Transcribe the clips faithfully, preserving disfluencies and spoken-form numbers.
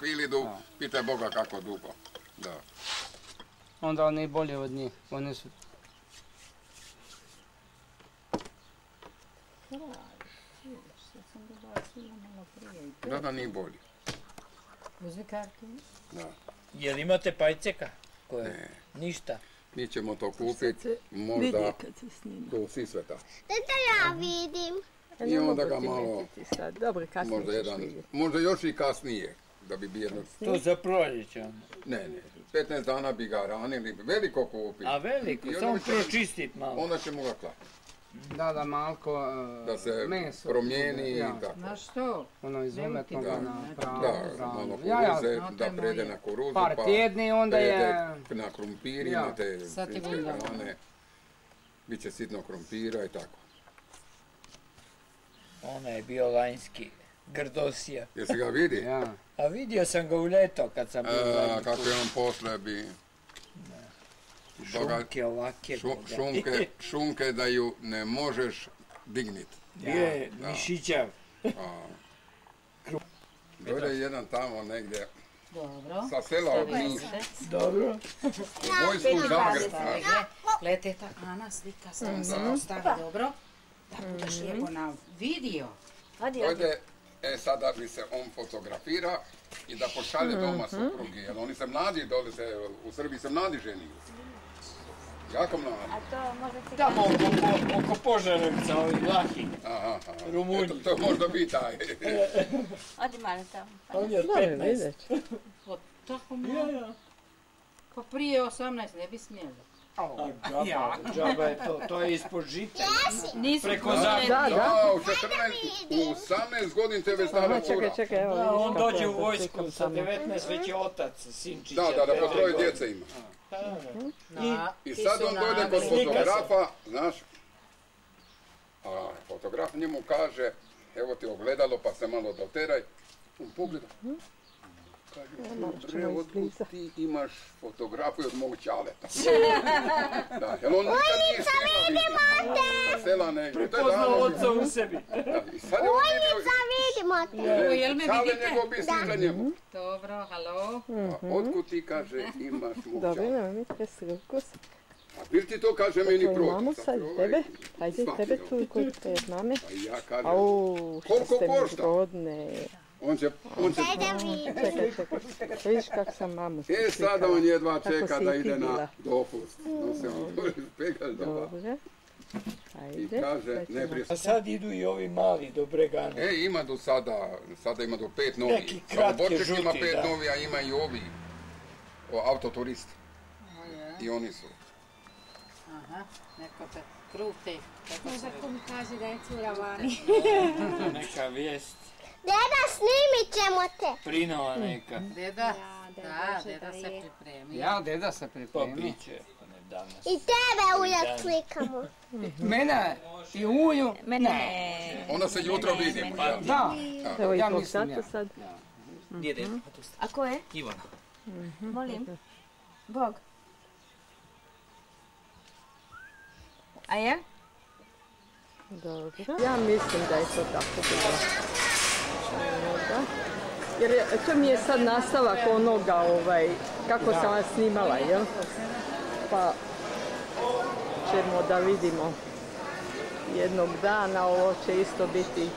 ili idu, pitaj Boga kako dugo. Da. Onda oni bolje od njih, oni su... Da, da, nije bolji. Uzmi kartu. Da. Jel imate pajceka? Ne. Ništa. Mi ćemo to kupiti, možda do Sisveta. Da ja vidim. I onda ga malo, Dobro, kasnije možda ćeš jedan, vidjeti. možda još i kasnije, da bi bio... To za proljeće. Ne, ne, petnaest dana bi ga ranili, veliko kupiti. A veliko, samo pročistit malo. Onda ćemo ga klati. Da, da malko Da se meso promijeni i tako. Znaš što? ono iz umetnoga na pravu. Da, malo kuruze, da prede na kuruzu, Par pa tjedni onda je... prede na krumpiri, na te finske hrane. Biće sitno krumpira i tako. Ona je bio lanjski, Grdosija. Jesi ga vidi? Ja. A vidio sam ga u ljeto kad sam bio zadnji Kako put. je on posle bi... Šunke ovake. Šunke, šunke da ju ne možeš dignit. Je, mišićav. Dojde jedan tamo negdje Dobro. sa sela od Niša. Dobro. U vojsku Zagreb. Gledajte, ta Ana slika sam se postavi dobro. Da budeš lijepo na video. Dojde, e sada bi se on fotografira i da pošalje doma suprugi, jer oni se mladi dole se, u Srbiji se mladi ženiju. Jako mladi. A to možda ti... Tamo oko, oko Požarevca, ovi Vlahi. Aha, aha. Rumunji. Eto, to možda bi taj. Odi malo tamo. On je od petnaest. Tako malo. Pa prije osamnaest ne bi smjeli. A džaba, džaba je to, to je ispod žita. Nisu Preko pušteni. Zagreba. Da, u četrnaest, u osamnaest godin tebe stara cura. čekaj, evo Da, on dođe u vojsku sa devetnaest, već je otac, sinčića. Da, da, da, po troje djece ima. I sad on dojde kod fotografa, znaš, a fotograf njemu kaže, evo ti ogledalo pa se malo doteraj, on pogleda. Kaže, bre, otkud ti imaš fotografiju od mog ćaleta? Da, jer on nikad nije snima vidi. Sa sela negdje. Prepoznao oca u sebi. I sad je on Vidimo te. Jel me Čale vidite? njegov bi sniža njemu. Dobro, halo. A otkud ti, kaže, imaš mog Dobro, ćaleta? nema mi tresi rukus. A bil ti to, kaže, meni Tvoju prođe. mamu sad, tebe? Ajde, tebe tu kod pred mame. Pa i ja kažem, Au, što koliko ste mi košta? zgodne. On će, on će, Daj da vidim. Čekaj, čekaj. Vidiš kak sam mamu e sada on jedva čeka Kako si da i ti ide na bila. dopust. Nosi on pegalj doma. Dobro. I Ajde. kaže, sad ćemo- ne prije... A sad idu i ovi mali do Bregana. E, ima do sada, sada ima do pet novi. Neki kratki, Samoborček ima žuti, pet da. novi, a ima i ovi. O, autoturisti. I oni su. Aha, neko te kruti. Možda ko mi kaže da je cura vani. Neka vijest. Deda, snimit ćemo te. Prinova neka. Deda? deda Da, će deda da se je. pripremi. Ja, deda se Pa pripremio. bit će, ne danas. I tebe uvijek slikamo. Mene i Ulju, Mene ne. Onda se jutro vidimo. ja. Da, Evo i ja tvog mislim tata ja. sad. Gdje je deda? A ko je? Ivana. Molim. Bog. A je? Dobro. Ja mislim da je to tako bilo. Da. Jer je- to mi je sad nastavak onoga, ovaj, kako sam vas snimala, jel? Pa ćemo da vidimo jednog dana, ovo će isto biti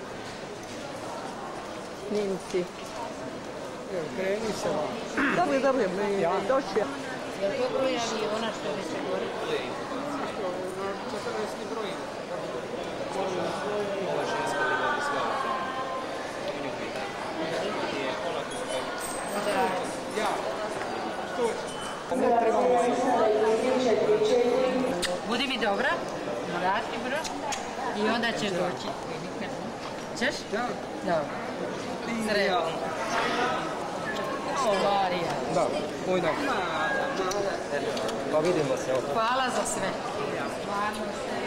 snimci. Kreni se vam. Dobro, dobro, mi doći. Je li to broj aviona što bi se govorili? četrnaesti broj. Ova ženska liva sve tamo. U nju pita. Je olako ovaj. Ja. Budi mi dobra, vrati bro. I onda ćeš doći. Češ? Da. Dobro. Sretno. O, Marija. Da, ujdo. Pa vidimo se ovdje. Hvala za sve. Hvala sve.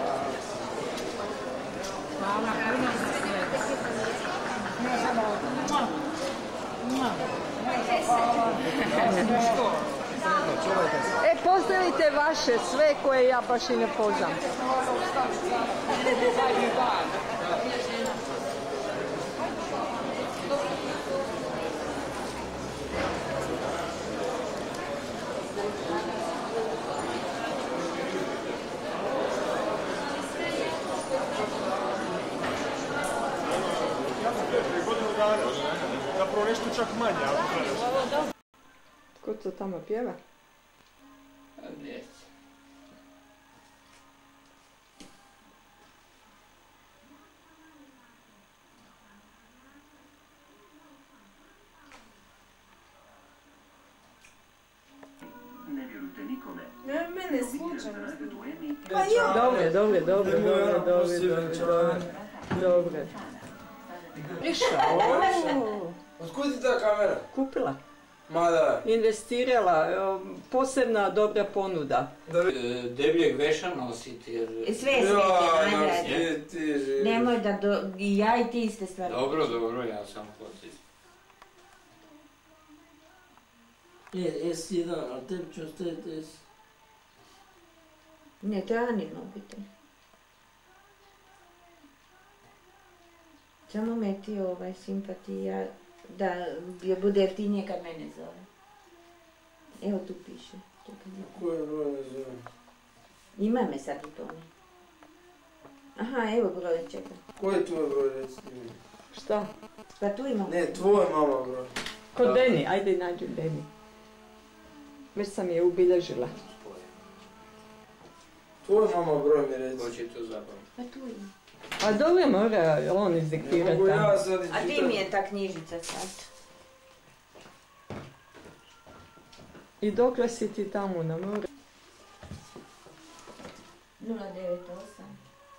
Hvala puno za sve. E, pozdravite vaše sve koje ja baš i ne poznam. Ovo nešto čak manje, ako gledaš. Ko to tamo pjeva? Djeca. Ne vjerujte nikome. Ne, mene slučajno. Dobre, dobre, dobre, dobre, dobre, dobre, dobre. Išao. Otkud ti ta kamera? Kupila. Ma da. Investirala, posebna dobra ponuda. Debljeg veša nositi jer... Sve je sreće, nemoj da do... i ja i ti iste stvari. Dobro, dobro, ja sam pocis. Je, es jedan, ali tebi ću ostaviti es. Ne, to je Anin mobitel. Samo me ti ovaj simpatija, da je bude jeftinije kad mene zove. Evo tu piše. Koje broj ne zove? Ima me sad u tome. Aha, evo broj, čekaj. Koji je tvoj broj, reci mi? Šta? Pa tu imam. Ne, tvoj mama broj. Kod Deni, ajde nađi Deni. Već sam je ubilježila. Tvoj mama broj mi reci. Ko će to zabaviti? Pa tu imam. A dobro mora on izdiktirati tamo. Ja sad A ti mi je ta knjižica sad. I dokle si ti tamo na more? nula devet osam.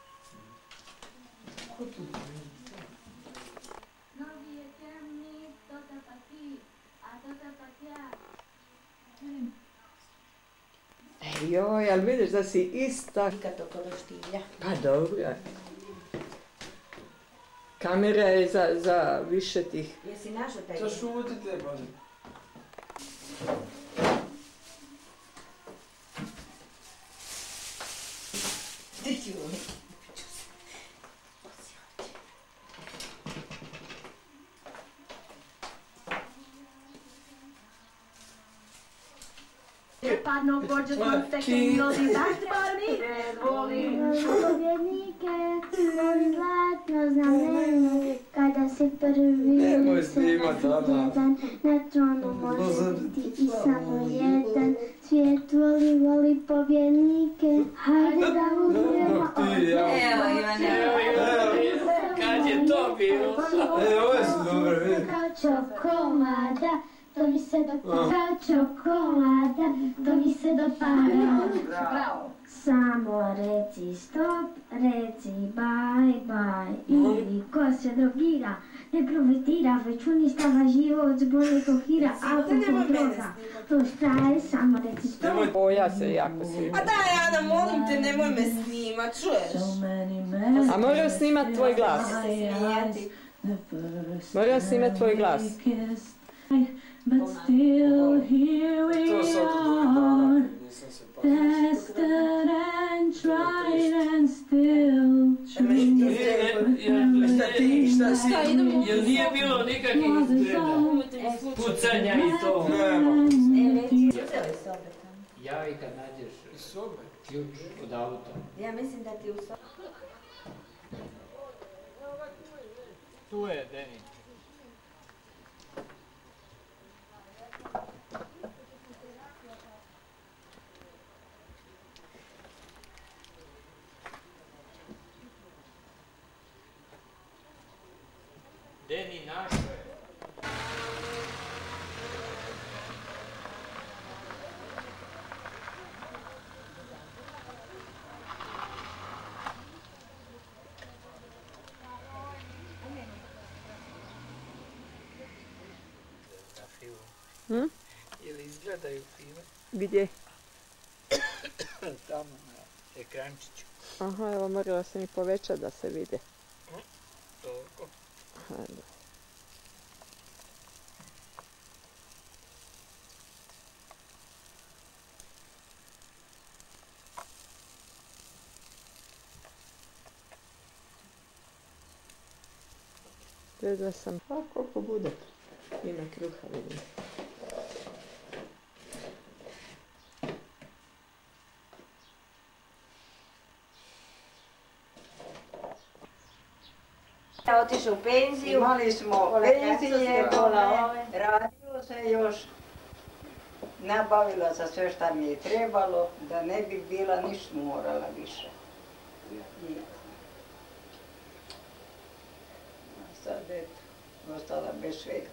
Joj, ali vidiš da si ista. Kad to kod oštilja. Pa dobro. Kamera je za, za više tih. Jesi našao taj? To šutite, pa. Ti ću. Padno pođe kontekte i ovi zastrani, volim pobjednike, volim zlatno znamenje, kada se prvi se jedan, na tronu može biti i samo jedan, svijet voli, voli pobjednike, hajde da uzmemo Evo Ivane, kad je to bilo? E, ove su dobre, vidi. kao čokolada. To mi se dopada čokolada, to mi se dopada. Bravo. Samo reci stop, reci bye bye. Ili ko se drogira, ne profitira, već uništava život, zbog kohira, alkohol, droga. To šta je, samo reci stop. O, ja se jako sviđa. A daj Ana, molim te, nemoj me snimat, čuješ? A moram snimat tvoj glas. Moram snimat tvoj glas. But still here we are, tested and tried and still true. Jer nije bilo nikakvih pucanja i to. Javi kad nađeš ključ od auta. Ja mislim da ti u sobi. Tu je, Deni. Deni našo je. Hm? Ili izgledaju fino? Gdje? Tamo na ekrančiću. Aha, evo morala sam i povećati da se vide. Toliko. Ajde. Gledala sam, pa koliko bude. Ima kruha, vidim. Otišao u penziju. Imali smo penzije, pola radilo se još. Nabavila sam sve šta mi je trebalo, da ne bi bila ništa morala više. I sad eto, ostala bez svega.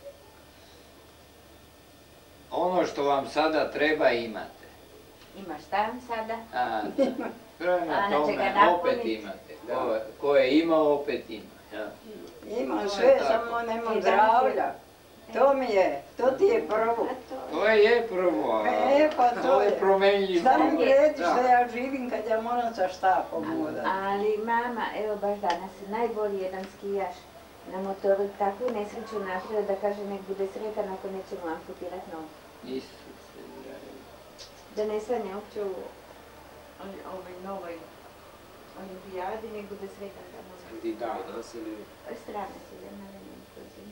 Ono što vam sada treba imate. Imaš stan sada? A, da. Prema tome, opet imate. Ko, ko je imao, opet ima. Ja. Imam sve, samo nemam zdravlja. To mi je, to ti je prvo. To je prvo, E, pa to je promenljivo. Šta mi reci što ja živim kad ja moram sa štapom hodati? Ali mama, evo baš danas je najbolji jedan skijaš na motoru takvu nesreću napravio da kaže nek bude sretan ako nećemo amputirat nogu. Isuse, da ne stane uopće u ovoj novoj olimpijadi, nek bude sretan da može. Ti da, da se li... Strane se da na vremenu pozim.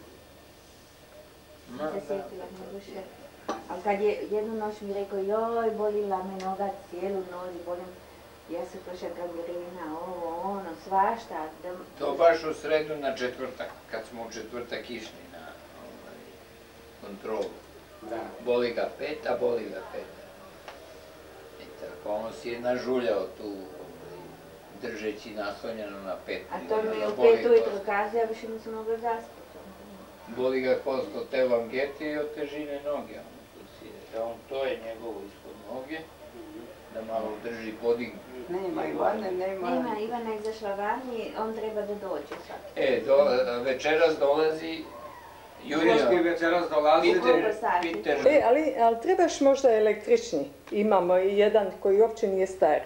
Se sjetila me duše. Ali kad je jednu noć mi rekao, joj, bolila me noga cijelu noć, bolim, ja se prošla gangrena, ovo, ono, svašta. Da... To baš u sredu na četvrtak, kad smo u četvrtak išli na ovaj, kontrolu. Da. Boli ga peta, boli ga peta. I tako, on si je nažuljao tu, držeći naslonjeno na petu. A to mi je u pet ujutro kazao, ja više nisam mogla zaspati. Boli ga kost od te langete i od težine noge. Da on, to je njegovo ispod noge, da malo drži, podigne. Nema Ivane, nema... Nema, Ivana je izašla van i on treba da dođe sad. E, do, večeras dolazi Jurijan. Večeras dolazi Peter. E, ali, ali trebaš možda električni. Imamo i jedan koji uopće nije star.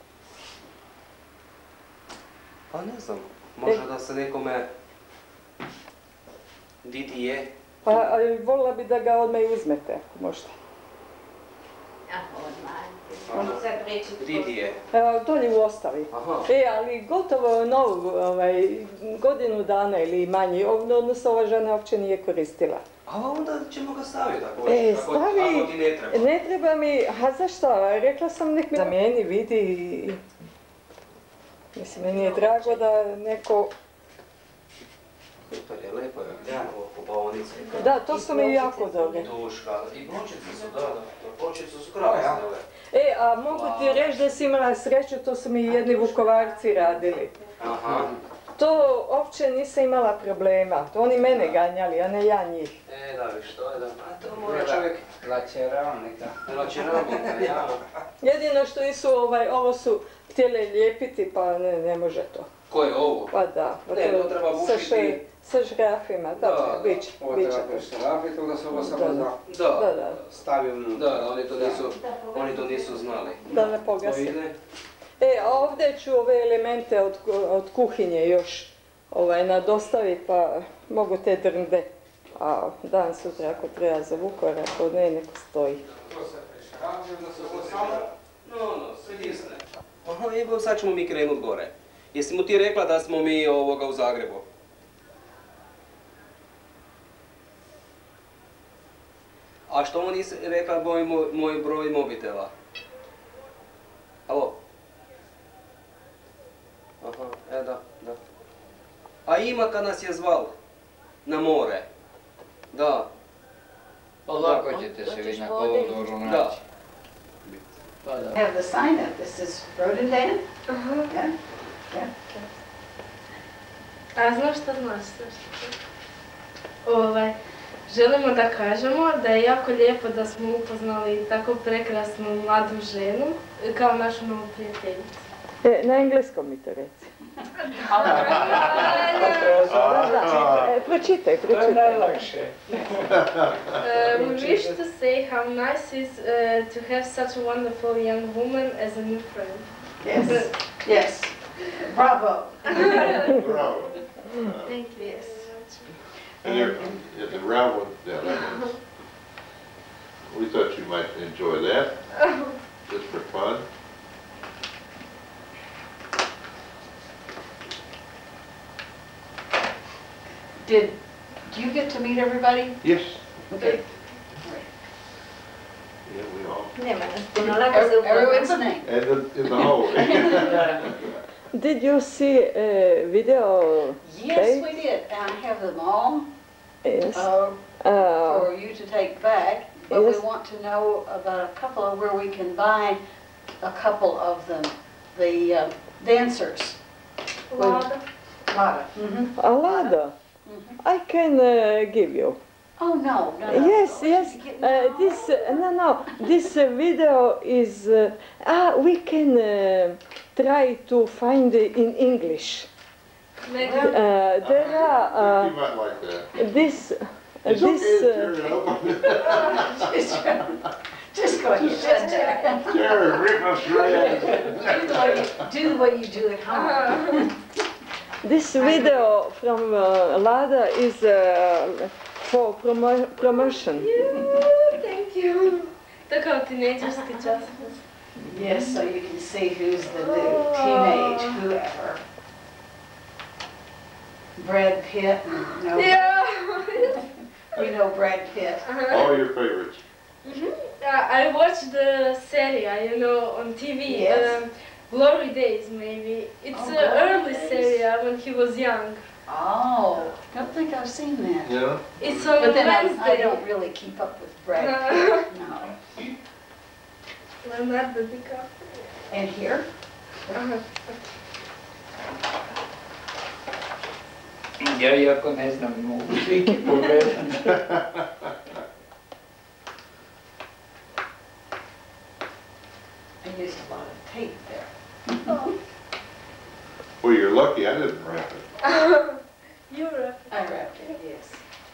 Pa ne znam, možda da se nekome... Didi je. Pa volila bi da ga odmah i uzmete, možda. Ah, odmah. Možda sad reći... Didi je. Evo, dolje u ostavi. E, ali gotovo novu ovaj, godinu dana ili manji, odnosno ova žena uopće nije koristila. A onda ćemo ga staviti ako, e, ako, stavi, ako ti ne treba. Ne treba mi, a zašto? Rekla sam nek mi zamijeni, vidi i... Mislim, meni je drago da neko... Super je, lepo je, jako kupaonice. Da, to su mi jako dobre. Duška, i pločice su, da, da, pločice su krasne. E, a mogu ti reći da si imala sreću, to su mi jedni Vukovarci radili. Aha. To uopće nisam imala problema, to oni mene ganjali, a ne ja njih. E, da viš, to je da, a to mora čovjek... Lačeravnika. Lačeravnika, ja. Jedino što nisu, ovaj, ovo su htjeli lijepiti, pa ne, ne može to. Ko je ovo? Pa da. Ne, to treba bušiti. Sa žrafima, da, bit će. Ovo treba prešrafiti, onda se ovo samo da, da, da. stavi unutra. Da, oni to nisu, oni to nisu znali. Da ne pogasi. E, a ovdje ću ove elemente od, od kuhinje još ovaj, nadostaviti, pa mogu te drnde. A dan sutra ako treba za Vukovar, ako ne, neko stoji. To se prešrafi, onda se ovo samo... No, no, sve disne. Aha, evo sad ćemo mi krenut gore. Jesi mu ti rekla da smo mi ovoga u Zagrebu? A što mu nisi rekla moj, moj broj mobitela? Alo? Aha, e da, da. A ima kad nas je zval na more. Da. Pa lako ćete se vi na Kolodoru naći. Da. Have the sign up. This is Rhododendron. Uh-huh. Yeah, yeah. A znaš šta znaš? Ovaj, želimo da kažemo da je jako lijepo da smo upoznali tako prekrasnu mladu ženu kao našu novu prijateljicu. E, na engleskom mi to reci. Pročitaj, pročitaj. To je najlakše. We wish to say how nice it is uh, to have such a wonderful young woman as a new friend. Yes, yes. Bravo. Bravo. Thank you. Yes. And you're, the round one, yeah, that one's, we thought you might enjoy that, just for fun. Did you get to meet everybody? Yes. Okay. Yeah, we all. Every- Everyone's name. And the, in the hallway. Did you see a video Yes, tape? we did. I have them all. Yes. Uh, Uh, for you to take back, but we yes. want to know about a couple of where we can buy a couple of them, the uh, dancers. Lada. Lada. Mm-hmm. A Lada. I can uh, give you. Oh no, no, no. Yes, yes. Uh, this uh, no, no. This uh, video is. Uh, ah, we can uh, try to find it in English. Uh, there are. Uh, You might like that. this. Uh, It's this. okay to Uh, just, just go ahead. Just Jared, rip us shreds. do, what you, do what you do at home. This video from uh, Lada is uh, for promo promotion. Thank you. To kao tinejdžerski časopis. Yes, so you can see who's the new teenage whoever. Brad Pitt. And, no, Yeah. you know Brad Pitt. All your favorites. Mm-hmm. Uh, I watched the series, you know, on T V. Yes. Um, Glory Days, maybe. It's Oh, an Glory early Days. series when he was young. Oh, don't think I've seen that. Yeah. It's on But then I, Wednesday. I don't really keep up with Brad Pitt. No. Leonardo DiCaprio. And here? Aha. Ja iako ne znam muzike pogledam. I used a lot of tape there. Well, you're lucky I didn't wrap it. You were. I wrapped it, yes.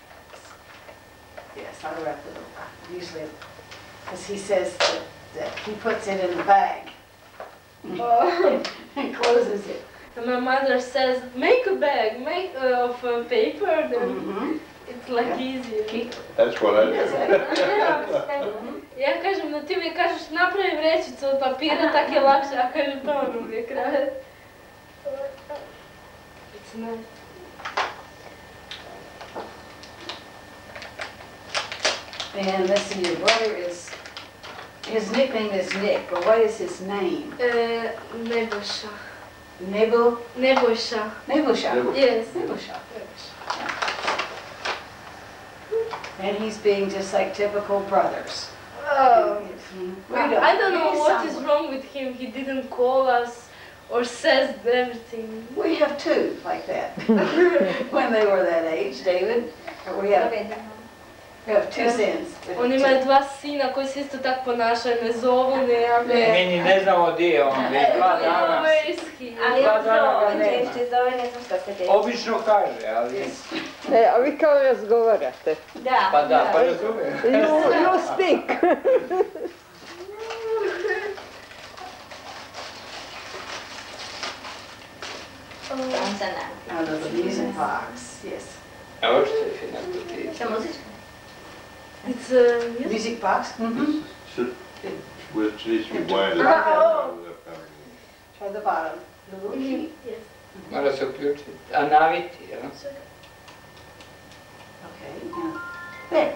Yes, I wrapped it up. Usually, because he says that, that he puts it in the bag Oh. and closes it. And my mother says, make a bag, make uh, of uh, paper, then Mhm. it's like easier. That's what I do. Ja kažem da ti uvijek kažeš napravi vrećicu od papira, tak je lakše, a kažem to on uvijek radi. It's nice. And let's see, your brother is, his nickname is Nick, but what is his name? Uh, Nebojša. Nebo? Nebojša. Nebojša. Yes. Nebojša. And he's being just like typical brothers. Oh. We I, don't- I don't know we what is some- wrong with him. He didn't call us or says everything. We have two like that. When they were that age, David, we have, we have two sins. We have On two. ima dva sina koji se isto tak ponašaju, ne zovu, ne javljaju. Mi ni ne znamo gdje je on, već dva dana. Where is he? Ali Dva on dana ga zove, nema. češće zove, ne znam što se desilo. Obično kaže, ali... E, a vi kao razgovarate. Da. Pa da, pa razumijem. You, you speak. Out of the music box, yes. Evo što je fina kutija. Sa muzička? It's a music, music box? Mm-hmm. Should, which needs to be blinded. Oh. Try the bottom, the little key. Yes. Mora se uključiti. A naviti, jel? Okay, now, there.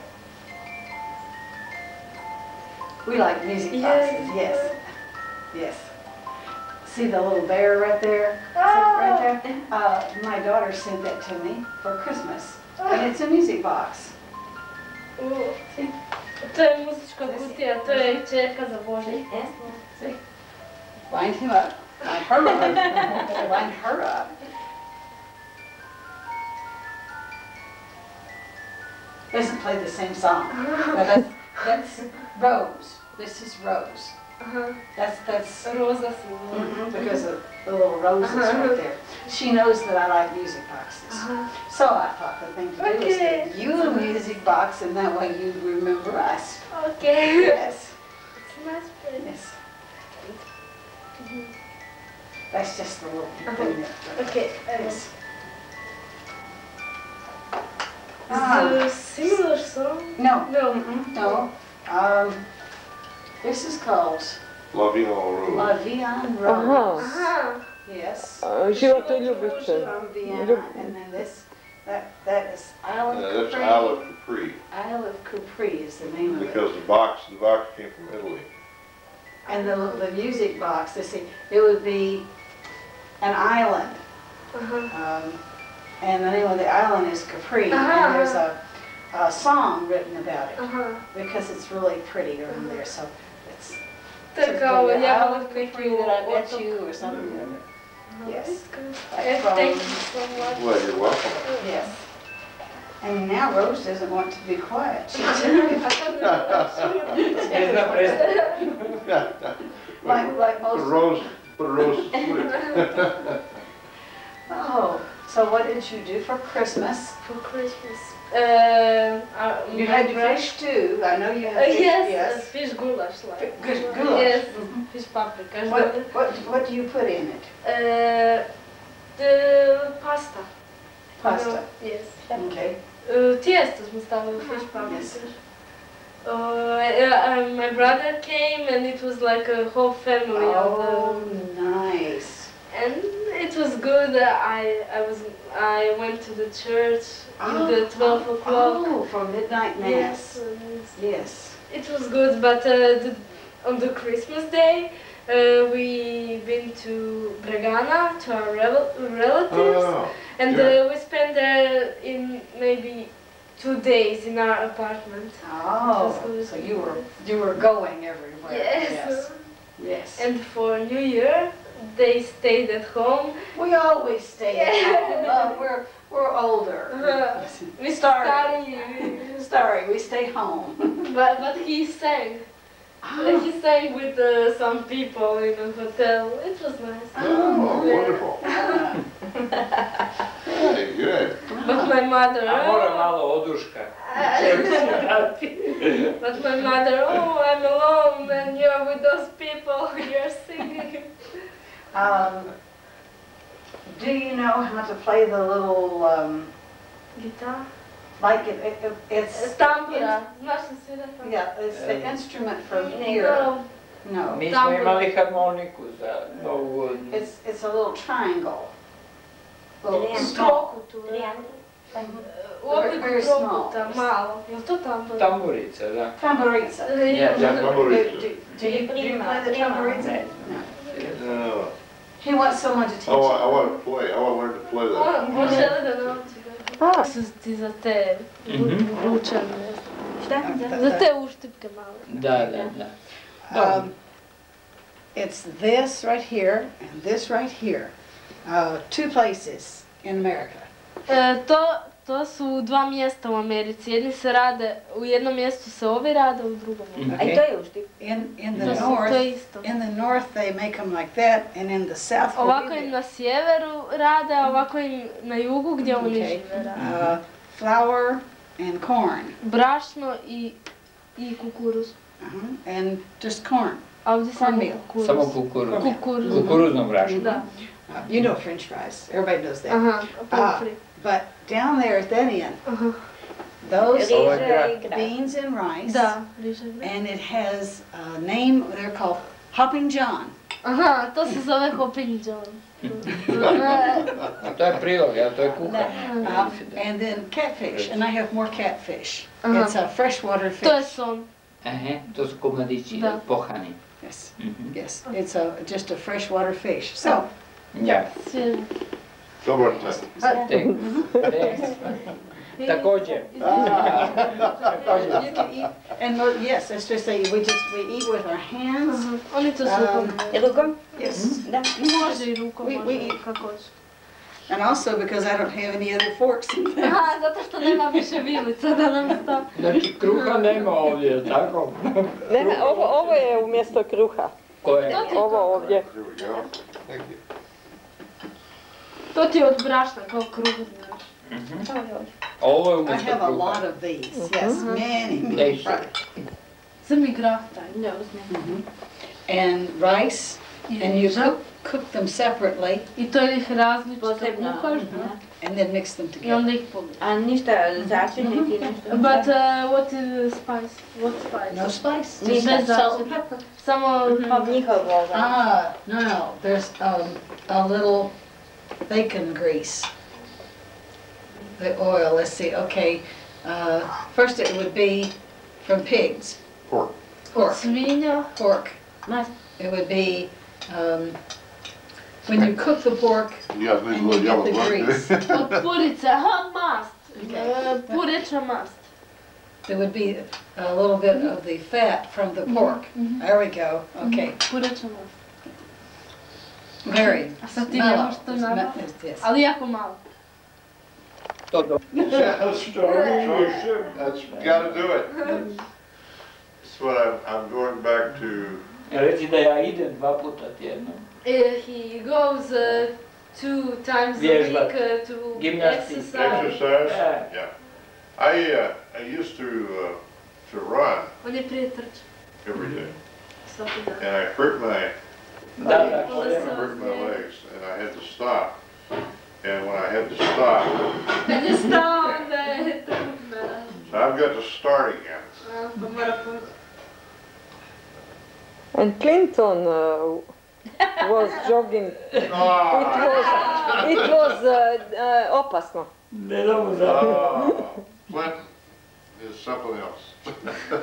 We like music Yes. boxes, yes. Yes. See the little bear right there? See right there? Uh, my daughter sent that to me for Christmas. And it's a music box. U, to je muzička kutija, to je čerka za Božić. See? Wind him up. Wind her up. Wind her up. Doesn't play the same song. But that's, that's Rose. This is Rose. Aha. That's, that's Roza si. Mhm, because of the little roses right there. She knows that I like music boxes. Aha. So I thought the thing to do was Okay. get you a music box and that way you'd remember us. Okay. Yes. It's a nice place. Yes. That's just the little thing there. Okay. Yes. Is it a similar song? No. No. Mm-mm, no. Um, this is called La Vie en Rose. La Vie en Rose. Aha. Aha. Yes. A, Životoljubice. From Vienna, and then this, that, that is Isle of Yeah, that's Capri. Isle of Capri, Isle of Capri is the name of it. because the box, the box came from Italy. And the, the music box, let's see, it would be an island. Uh-huh. Um, and the name of the island is Capri. Uh-huh. And there's a, a song written about it Aha. because it's really pretty around there. So it's Tako, ja volim Free neki that I met otok. you or something. yes. Eh, Thank you so much. Well, you're welcome. Yes. And now Rose doesn't want to be quiet. She's like, like Put a most. rose, put a rose to sleep. Oh, so what did you do for Christmas? For Christmas. Uh, uh, You my had grand- fish too. I know you Uh, had fish. yes, yes. uh, fish goulash. Like. Fish goulash. Yes, fish paprika. What, what, what do you put in it? Uh, the pasta. Pasta. No, yes. Okay. Uh, tijesto smo stavili fish paprika. Uh, yeah, um, my brother came and it was like a whole family of Oh, the, nice. and it was good. I I was I went to the church in the twelve o'clock. Oh, for midnight mass. Yes, and Yes. it was good. But uh, the, on the Christmas day, uh, we been to Bregana to our rel relatives, Oh, and yeah. uh, we spent there in maybe two days in our apartment. Oh, It was good. so you were you were going everywhere. Yes. Yes. Yes. And for New Year, they stayed at home. We always stay at home. Uh, we're we're older. Uh, we Sorry. study, Sorry, we stay home. but but he sang. He sang with uh, some people in a hotel. It was nice. Oh, wonderful. Hey, good. But my mother. A mora malo oduška. But my mother, oh, I'm alone, and you're with those people. You're singing. Um, do you know how to play the little um, Guitar. like it, it, it, it's Tambura. Znaš li svira tambura? yeah, it's the Um, instrument from here. No. No, Mi smo imali harmoniku za Novu godinu. it's it's a little triangle. Little Triangle. small. Trokutu. U obliku Very small. trokuta, malo. Je li to tambura? Tamburica, da. Tamburica. Uh, Yeah, yeah. Do, Tamburica. do, do you, do you play the tamburica? Ne. No. He wants someone to teach I want, I him. want to play. I want to learn to play that. On, on želi da nauči ga. Kako su ti za te vučane? Za te uštipke male. Da, da, da. Um, it's this right here and this right here. Uh, two places in America. E, to, to su dva mjesta u Americi. Jedni se rade, u jednom mjestu se ovi rade, u drugom ovi. A i to je uštip. In in the To su- north, to je isto. in the north they make them like that, and in the south. Ovako im na sjeveru rade, a ovako im na jugu gdje oni Okay. žive rade. Uh, flour and corn. Brašno i, i kukuruz. Uh-huh. And just corn. A ovdje samo Cornmeal. kukuruz. Samo kukuruz. Kukuruz. Kukuruzno brašno. Da. Uh, you know French fries. Everybody knows that. Aha, Uh, pomfrit. but down there at that end, Aha. those Riže are i grah. beans and rice. Da, riže. And it has a name. They're called Hopping John. Aha, to se zove Hopping John. To je prilog, ja, to je kuha. Uh, and then catfish, and I have more catfish. Uh-huh. It's a freshwater fish. To je son. Ehe, to su komadići Da. pohani. Yes, Mhm. yes. It's a just a freshwater fish. So, Ja, Svježe. Dobar taj. tek. Tek. Također. you can eat. And mo- yes, let's just say we just we eat with our hands. Oni to su Um, rukom. I rukom? Yes. Da. Može i rukom, We- we može eat. kako hoće. And also because I don't have any other forks and things. Aha, zato što nema više vilica da nam stav. Znači, kruha nema ovdje, jel tako? Ne, ne, ovo, ovo je umjesto kruha. Koje? Ovo ovdje. Here we go. Thank you. To ti je od brašna, kao kruh, znaš. Ovo je I umjesto have a kruha. lot of these. Yes, Uh-huh. many, many. Ej, Right. Crni grah taj, ne uzmi. And rice, and you cook, cook them separately I to ih različito Posebno. kuhaš, Mhm. da. and then mix them I together. onda ih pobiješ. A ništa začini ti nešto? But uh, what is spice? What spice? No spice. Ništa, Ništa, salt salt and and pepper. Samo paprika. Njihovo. Ah, no, no. There's um, a little bacon grease. The oil. Let's see. Okay. Uh, first, it would be from pigs. Pork. Pork. Svinja. Pork. It would be um, when you cook the pork Ja, and you get the grease. Od purice, aha, mast. Uh, Purična mast. there would be a little bit of the fat from the pork. There we go. Okay. Поръчано. Very. А sad ti mellow. nemaš to nama? Yes. Ali jako malo. That's sure. That's gotta do it. That's what I'm, I'm going back to. Reci da ja idem dva puta tjedno. Uh, he goes uh, two times a Vježbat. week uh, to Gymnastics. exercise. Exercise? Yeah. Yeah. I, uh, I used to, uh, to run On je prije trčao. every day. Svaki dan. And I hurt my, Da, da, I hurt my legs and I had to stop. And when I had to stop, Kad je stao, onda je trudna. so I've got to start again. A, pa mora poći. And Clinton uh, was jogging. It was, it was uh, uh, opasno. Ne damo za... Oh, Clinton is something else.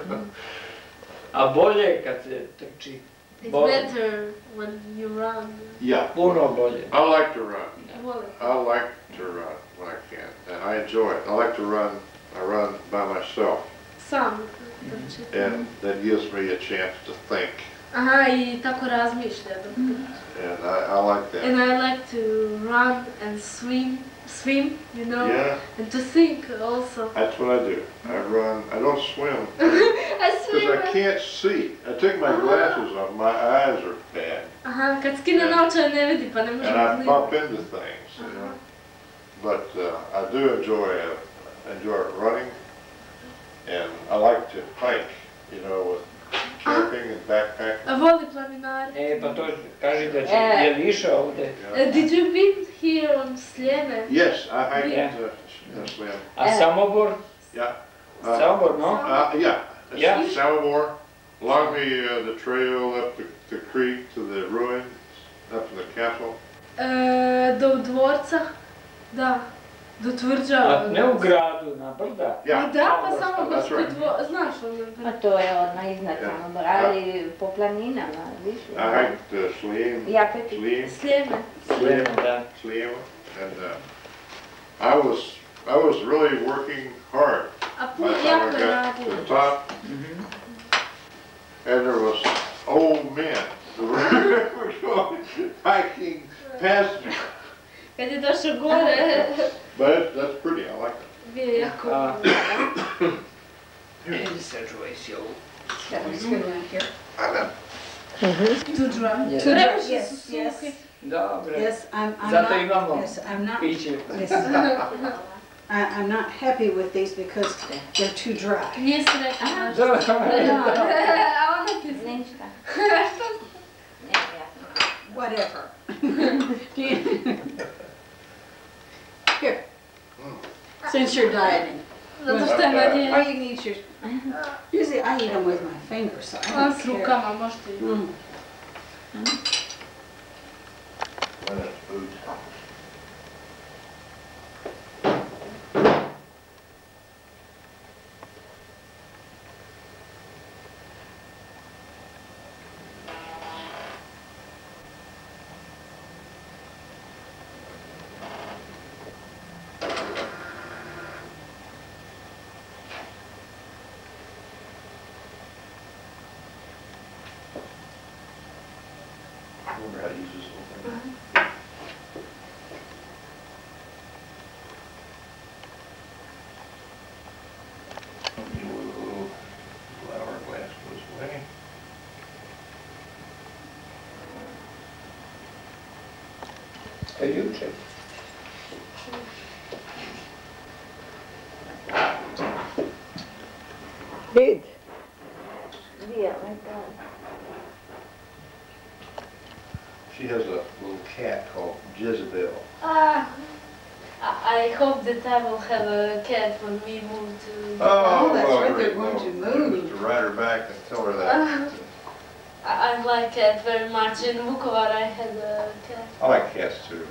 A bolje je kad se trči. It's Bolje. better when you run. Yeah. Puno bolje. I like to run. Voli. I like to run when I can, and I enjoy it. I like to run, I run by myself, Sam trči. and that gives me a chance to think, Aha, i tako razmišlja dok trči. and I, I like that. And I like to run and swim, swim, you know, Yeah. and to think also. That's what I do. I run, I don't swim, I swim. because I can't see. I take my glasses off, my eyes are bad, Aha, kad skine naočare ne vidi, pa ne može and I plivati. bump into things, you know. But uh, I do enjoy, uh, enjoy running, and I like to hike, you know, with camping and backpacking. A voli planinari. E, pa to kaži da će, E. je li išao ovdje? Uh, did you been here on Sljeme? Yes, I hiked Yeah. uh, uh, Slim. A Samobor? Yeah. Samobor, no? Uh, yeah. Yeah. Samobor, along the uh, the trail up the, the creek to the ruins, up to the castle. Uh, do dvorca? Da. Do tvrđava. A ne u gradu, na brda? Yeah. A da, pa samo That's kod right. dvo... Znaš ono? A to je ono iznad Ja. Samobora, ali po planinama, više. I hiked uh, Slim. Ja peti. Slim. Sljeme. Slim. Da. Slim. And uh, I was I was really working hard. A By put the time jako I got to radio. the top, and there was old men who were were going hiking past me. Kad je došao gore, But it, that's pretty. I like it. bio je jako... A, sačuvaj si ovu. That was good one here. To dry. Yes. Previše Yes, su yes. suhi. Dobro. Yes, I'm, I'm Zato not, imamo yes, I'm not, piće. yes, I, I'm not happy with these because they're too dry. Nije se rekao. Aha. Dobro. A ona ti se... Ništa. Whatever. Here. Since you're dieting. Zato što je na Or djelu. you can eat your, usually I eat them with my fingers, so I A don't s care. rukama možete i... Mm. When it's food. I wonder how to use this little thing. Okay, well, the little, little hourglass goes away. To je juče. Did. Bio, like that. She has a little cat called Jezebel. Ah, I I hope that I will have a cat when we move to... Oh, that's well, right, great. they're going Well, to maybe move. just to ride her back and tell her that. I I like cat very much. In Vukovar I had a cat. I like cats too.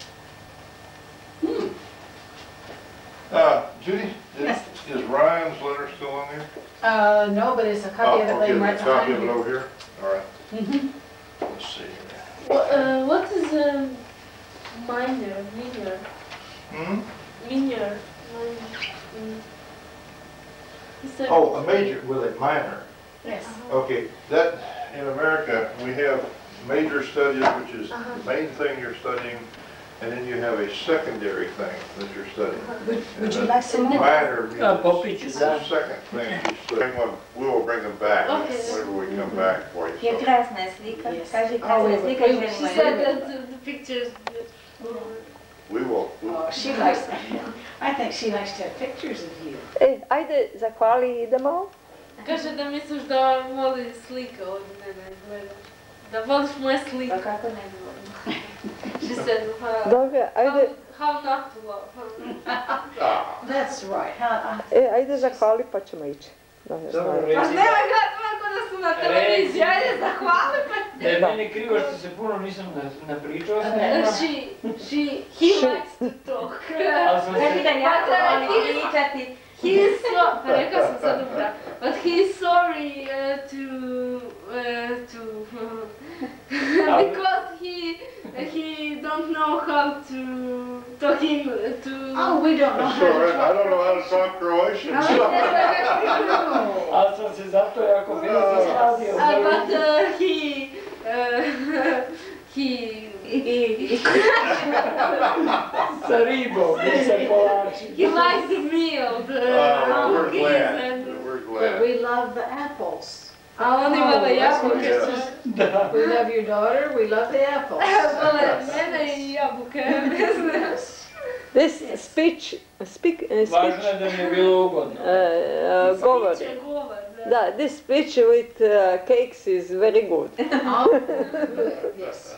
Uh, Judy, is, Yes. is Ryan's letter still on there? Uh, no, but it's a copy of it Oh, laying okay, right a copy behind of it you. over here? All right, Mhm. let's see here. What, uh, what is a minor? Minor? Hmm? Minor. Minor. Mm. Oh, a major with a minor. Yes. Okay, that, in America, we have major studies, which is the main thing you're studying, and then you have a secondary thing that you're studying. Would, would you And like some the more? minor means A popić it's za. the second thing you study. One, we will bring them back whenever we come back for you. Je So, krasna je slika. Kaži Oh, krasna je we- slika i She želimo said je. that the, the picture is beautiful. we will, we will. Oh, she likes, I think she likes to have pictures of you. E, ajde, zahvali i idemo. Kaže da misliš da voli slike od mene, gleda. Da voliš moje slike. Pa kako ne volim? She said, how, Dobro, ajde, how not to love. That's right. How, e, ajde zahvali pa ćemo ići. Da ne Dobro, znam. reci. Pa nema gledati kako da su na televiziji, ajde zahvali pa Da je meni krivo što se puno nisam na- napričao s njima. She, she, he likes to talk. Ali sam Kaži se... da jako Pa voli he's- pričati. He is so, pa rekao sam sad ubra, but he is sorry uh, to, uh, to, because he, he don't know how to talk English, to... oh, we don't know That's how all to right, I don't know how to talk Croatian. so- Ali sam se zato jako bilo zasnadio. Uh, but uh, he, uh, he, Sa ribom, i sa kolačima. he likes the meal, the Oh, we're cookies glad, and... we're But glad. we love the apples. A on ima da jabuke. Yes. Da. We love your daughter, we love the apples. Vole mene i jabuke, ne znam. This speech, speak, uh, Važno speech, je da mi je bilo ugodno. uh, uh, govor. Biće govor, da. Da, this speech with uh, cakes is very good. Oh, good, yes.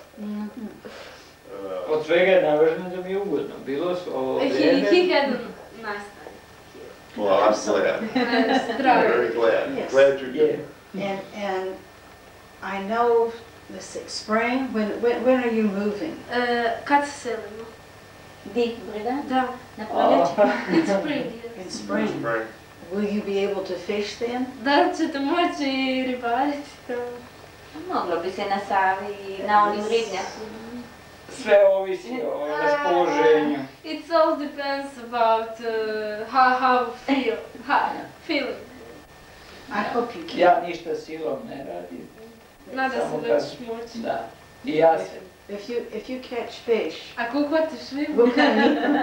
Od svega je najvažnije da mi je ugodno. Bilo su ovo He, vrijeme. he had a nice time. Well, I'm glad. Uh, Zdravo. Very glad. Yes. Glad you're Je. good. And, and I know this spring, when, when, when are you moving? Uh, kad se selimo? Di, Breda? Da. Na proljeće? It's spring, In yes. spring. Spring. Will you be able to fish then? Da ćete moći ribariti tamo. Moglo bi se na Savi, na onim ribnjaku. Sve ovisi o raspoloženju. It all depends about uh, how, how feel, how feeling. I hope you can. Ja ništa silom ne radim. Nada Samo se da kad- ćeš moći. Da. I ja se. If you, if you catch fish, Ako uhvatiš ribu, we'll come eat them.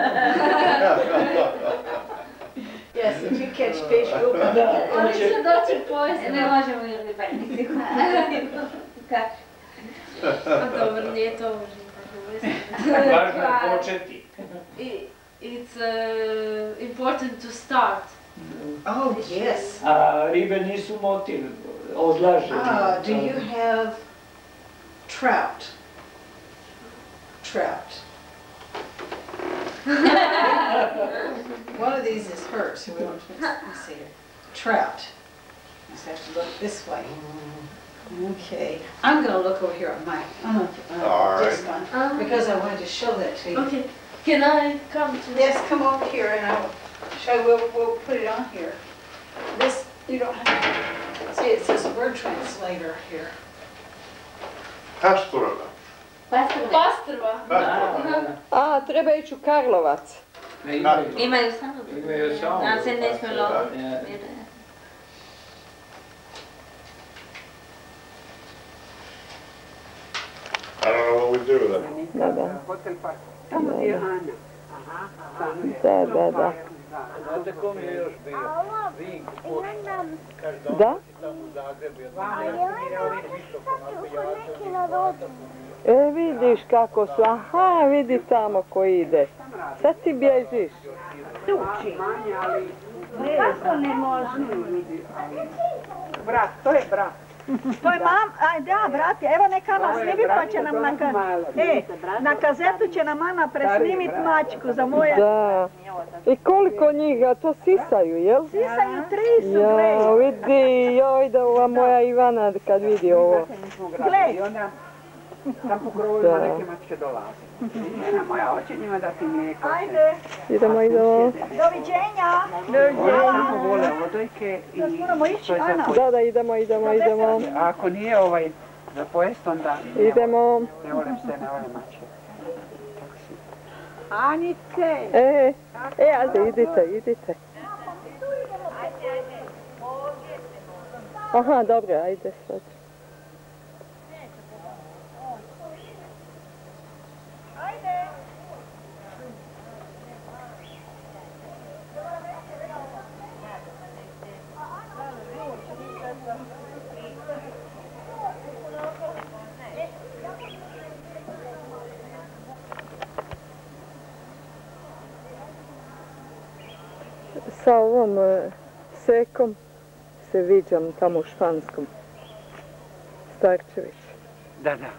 Yes, if you catch fish, we'll come Da, eat them. oni će doći pojesti. Ne možemo i ribariti. Kako? A dobro, nije to užitak. Važno je početi. I- It's uh, important to start. Oh, yes. A ribe nisu motiv, odlaže. Ah, do you have trout? Trout. One of these is hers. We want to let's see here. Trout. Just have to look this way. Okay. I'm going to look over here at my uh, uh, All right. disc one because I wanted to show that to you. Okay, can I come to Yes, come over here and I'll show you. We'll, we'll put it on here. This, you don't have to. See, it says word translator here. Pastorova. Pastrva. Pastorova. A, treba ići u Karlovac. Ne imaju. Imaju samo. Imaju samo. Nam se ne smije loviti. Ja. I don't know what we do with it. Da, da. Tamo gdje je Ana. Da, da, da. Znate ko mi je još bio? Vink, kaže da Da? on tamo u Zagrebu, jedno E, vidiš kako su, aha, vidi tamo ko ide. Sad ti bježiš. Tuči. Kako ne može? Brat, to je brat. To je mam, aj da, brate, evo neka nas snimi pa će nam na, ka- e, na kazetu će nam Ana presnimit mačku za moje. Da. I koliko njih, a to sisaju, jel? Sisaju tri su, Ja, glej. vidi, joj da ova moja Ivana kad vidi ovo. Glej. I onda tam po krovima Da. neke mačke dolaze. Žena moja hoće njima dati mlijeko. Ajde. Idemo, idemo. Doviđenja. Oni samo vole odojke i moramo ići, to je za Ana. pojest. Da, da, idemo, idemo, idemo. A ako nije ovaj za pojest, onda ne Idemo. vole- ne vole pse, ne vole mačke. Anice! E, e, ajde, idite, idite. Aha, dobro, ajde sad. Sa ovom sekom se viđam tamo u Španskom. Starčević. Da, da.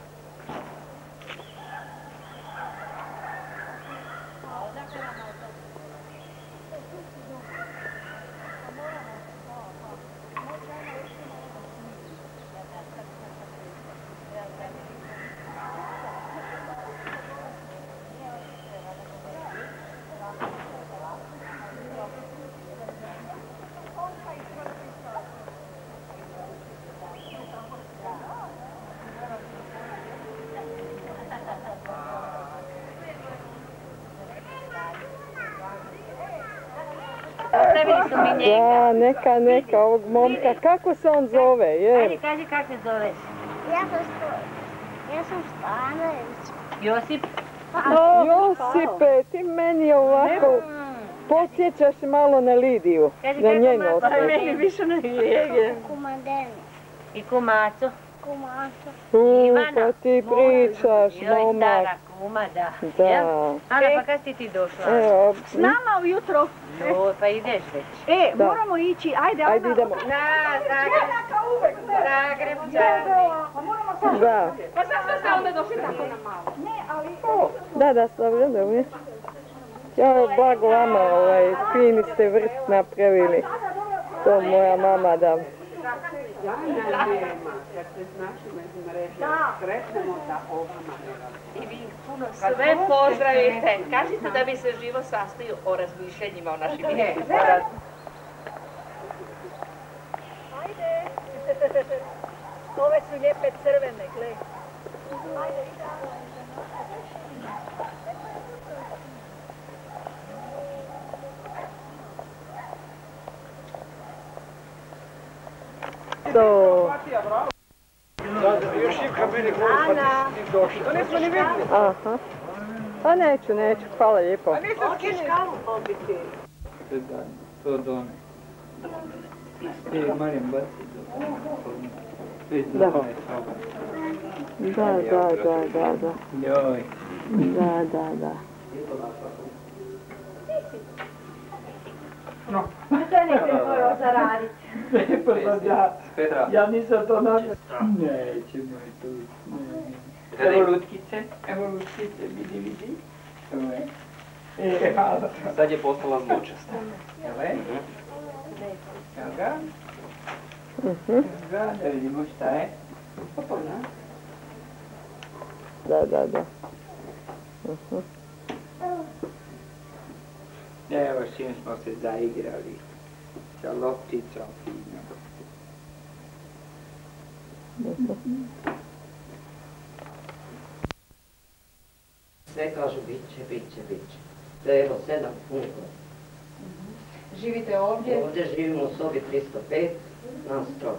Da, neka, neka, ovog momka. Kako se on zove, je? Ajde, kaži kako se zoveš. Ja sam Ja sam Stanojević. Josip? Josipe, ti meni ovako podsjećaš malo na Lidiju, na njenu osobu. Meni više na Jege. Kumadeni. I kumaco? Kumaco. U, pa ti pričaš, Joj, momak. stara kuma, da. Da. Ana, pa kad si ti došla? Evo. S nama ujutro. Joj, pa ideš već. E, Da. moramo ići, ajde, Ajde, Ana. idemo. Na, Zagreb. Zagreb, Zagreb. Da. Pa zašto ste onda došli tako na malo? Ne, ali... Da, da, dobro, dobro. Ja, blago vama, ovaj, fini ste vrt napravili. To moja mama da. Ja nema, kad se znači među mreže, sretnemo da ovama I vi puno sve pozdravite. Kažite da bi se živo sastojio o razmišljenjima o našim vijetima. Ajde. Ove su lijepe crvene, gled. Ajde, To. Još Ivka meni govori pa nisi došla. To nismo ni vidjeli. Aha. Pa neću, neću, hvala lijepo. A nisam Hoćeš kavu popiti? To done. E, Marijan, baci. Da. Da, da, da, da, da. Joj. Da, da, da. No. To niste morao zaraditi. Pa sad ja, Petra. ja nisam to napravio. Nećemo i tu. Evo lutkice. Evo lutkice, vidi, vidi. Evo je. E, hvala. Sad je postala zločesta. Evo je. Evo ga. Mhm. Evo ga, da vidimo šta je. Opa, da. Da, da, da. Mhm. Evo, čim smo se zaigrali. Sa lopticom fino. Sve kažu bit će, bit će, bit će. Da evo sedam puno. Živite ovdje? Ovdje živimo u sobi tristo pet, nas troje.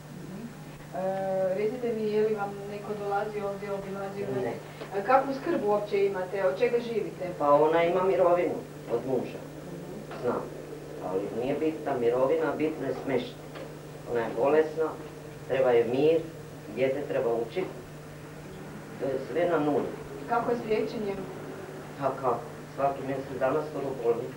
E, recite mi, je li vam neko dolazi ovdje, obilazi ili Ne. E, kakvu skrb uopće imate? Od čega živite? Pa ona ima mirovinu od muža, znam. Ali nije bitna mirovina, bitno je smještaj. Ona je bolesna, treba je mir, dijete treba učiti. To je sve na nuli. Kako je s liječenjem? A kako? Svaki mjesec dana skoro u bolnici.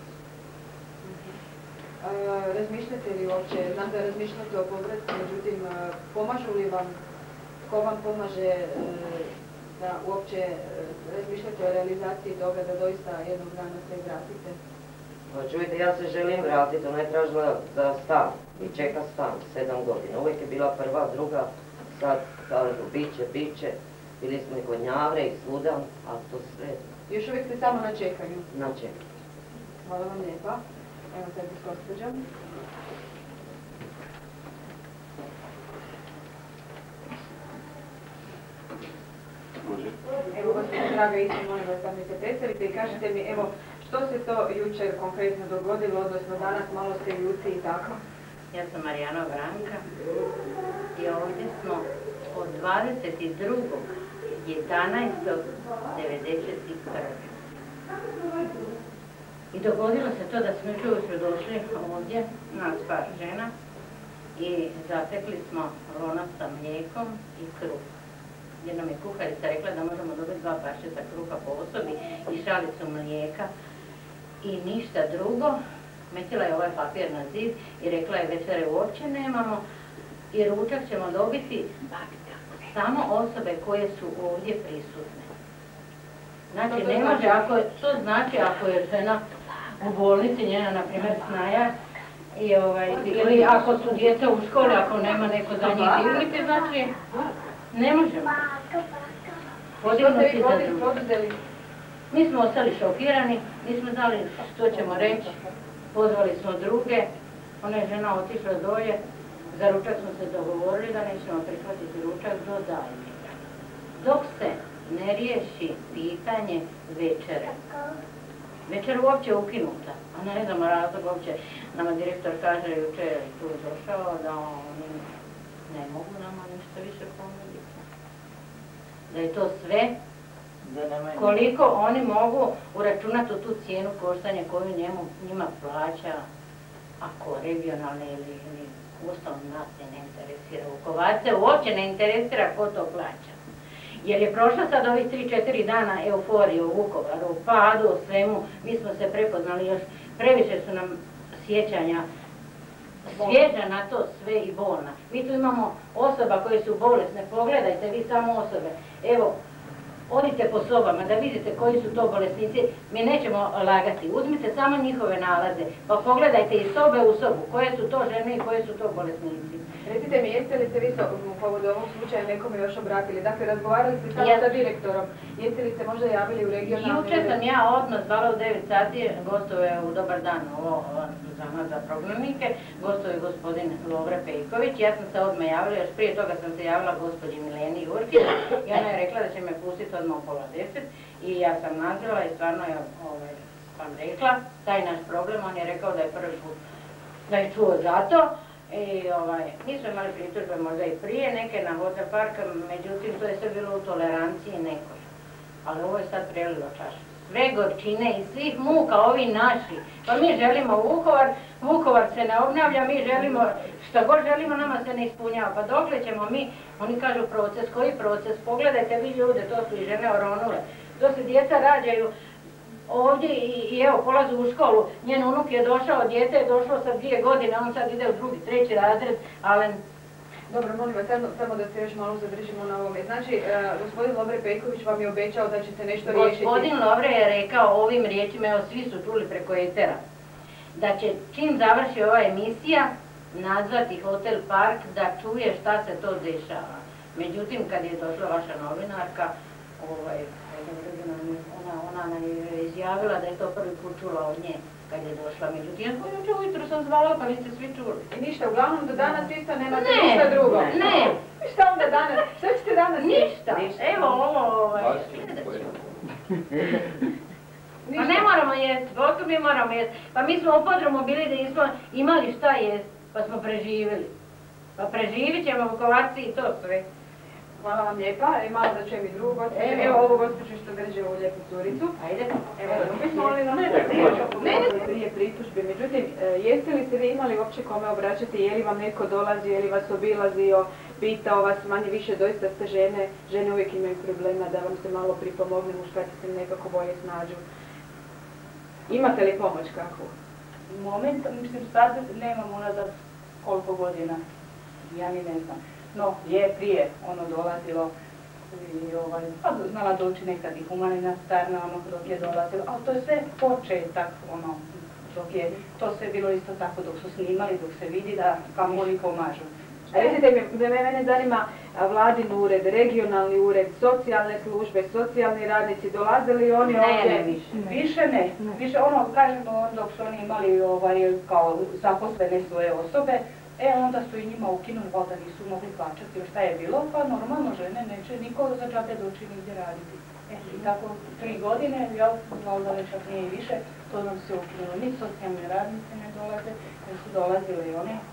E, razmišljate li uopće, znam da razmišljate o povratku, međutim, e, pomažu li vam, ko vam pomaže e, da uopće e, razmišljate o realizaciji toga da doista jednog dana se vratite? Pa čujte, ja se želim vratiti, ona je tražila za stan i čeka stan, sedam godina. Uvijek je bila prva, druga, sad kažu bit će, bit će. Bili smo i kod Njavre i svuda, ali to sve Još uvijek ste samo na čekanju. na čekanju. Hvala vam lijepa. Evo tebi s gospođom. Evo gospođo draga, isto molim vas da mi se predstavite i kažete mi, evo, što se to jučer konkretno dogodilo, odnosno danas malo ste ljuti i tako? Ja sam Marijana Branka i ovdje smo od dvadeset drugog jedanaestog devedeset prve. I dogodilo se to da smo jučer ujutro došli ovdje, nas par žena, i zatekli smo lonac sa mlijekom i kruh. Gdje nam je kuharica rekla da možemo dobiti dva parčeta kruha po osobi i šalicu mlijeka i ništa drugo. Metila je ovaj papir na zid i rekla je večere uopće nemamo i ručak ćemo dobiti samo osobe koje su ovdje prisutne. Znači ne može, ako, to znači ako je žena u bolnici, njena na primjer snaja, i ovaj, ili ako su djeca u školi, ako nema neko za njih divniti, znači ne možemo. Podignuti za drugo. Mi smo ostali šokirani, nismo znali što ćemo reći. Pozvali smo druge, ona je žena otišla dolje, za ručak smo se dogovorili da nećemo prihvatiti ručak do daljnjega. Dok se ne riješi pitanje večere. Večer uopće ukinuta, a ne znamo razlog uopće. Nama direktor kaže jučer je tu došao da oni ne mogu nama ništa više ponuditi. Da je to sve, koliko oni mogu uračunati u tu cijenu koštanja koju njemu, njima plaća, ako regionalne ili, ili ustavno nas se ne interesira. Vukovarce uopće ne interesira ko to plaća. Jer je prošlo sad ovih tri četiri dana euforije u Vukovaru, u padu, u svemu, mi smo se prepoznali još, previše su nam sjećanja svježa na to sve i bolna. Mi tu imamo osoba koje su bolesne, pogledajte vi samo osobe. Evo, odite po sobama da vidite koji su to bolesnici, mi nećemo lagati. Uzmite samo njihove nalaze, pa pogledajte i sobe u sobu, koje su to žene i koje su to bolesnici. Recite mi, jeste li se vi u povodu ovog slučaja nekome još obratili? Dakle, razgovarali ste samo sa direktorom. Jeste li se možda javili u regionalni... Jučer sam ja odmah zvala u devet sati, gostuje u Dobar dan ovo za nas za proglednike, gostuje gospodin Lovre Pejković. Ja sam se odmah javila, još prije toga sam se javila gospođi Mileni Jurkić i ona je rekla da će me pustiti odmah u pola deset i ja sam nazvala i stvarno je ovaj, sam rekla taj naš problem, on je rekao da je prvi put da je čuo za to. I ovaj, mi smo imali pritužbe možda i prije neke na Hotel Park, međutim to je sve bilo u toleranciji nekoj. Ali ovo je sad prelilo čašu. Sve gorčine i svih muka, ovi naši. Pa mi želimo Vukovar, Vukovar se ne obnavlja, mi želimo, šta god želimo nama se ne ispunjava. Pa dokle ćemo mi, oni kažu proces, koji proces? Pogledajte vi ljude, to su i žene oronule. To se djeca rađaju ovdje i, i evo polazi u školu, njen unuk je došao, dijete je došlo sa dvije godine, on sad ide u drugi, treći razred, ali... Dobro, molim vas, samo da se još malo zadržimo na ovome. Znači, gospodin Lovre Pejković vam je obećao da će se nešto riješiti. Gospodin Lovre je rekao ovim riječima, evo svi su čuli preko etera, da će čim završi ova emisija nazvati Hotel Park da čuje šta se to dešava. Međutim, kad je došla vaša novinarka, ovaj, ona, ona nam je izjavila da je to prvi put čula od nje kad je došla. Međutim, ja jučer ujutro sam zvala pa niste svi čuli. I ništa, uglavnom do danas isto nemate ništa drugo. Ne, šta onda danas? Šta ćete danas? Ništa. Evo ovo, ovaj... Pa ne moramo jesti, posto mi moramo jesti. Pa mi smo u podrumu bili da nismo imali šta jesti, pa smo preživjeli. Pa preživit ćemo Vukovarci i to sve. Hvala vam lijepa. I malo da čujem i drugu gospođu. Evo ovo gospođu što grđe ovu lijepu curicu. Ajde. Evo, bismo li nam prije pritužbe. Međutim, jeste li se vi imali uopće kome obraćati? Je li vam netko dolazi, je li vas obilazio, pitao vas manje više, doista ste žene, žene uvijek imaju problema da vam se malo pripomogne, muškarci se nekako bolje snađu. Imate li pomoć kakvu? Moment, mislim, sad nemam unazad koliko godina. Ja ni ne znam. No, je prije ono dolazilo i ovaj, pa znala doći nekad i humanitarna ono dok je dolazilo, ali to je sve početak ono, dok je to sve bilo isto tako dok su snimali, dok se vidi da vam oni pomažu. Recite mi, mene zanima vladin ured, regionalni ured, socijalne službe, socijalni radnici, dolaze li oni ovdje? Ne, više. Više ne. Više ono, kažemo, dok su oni imali ovaj, kao zaposlene svoje osobe, e onda su i njima ukinuli, valjda nisu mogli plaćati šta je bilo, pa normalno žene neće niko za džabe doći nigdje raditi. E, i tako tri godine, jel, valjda već ako nije i više, to nam se ukinulo. Ni socijalne radnice ne dolaze, jer su dolazili oni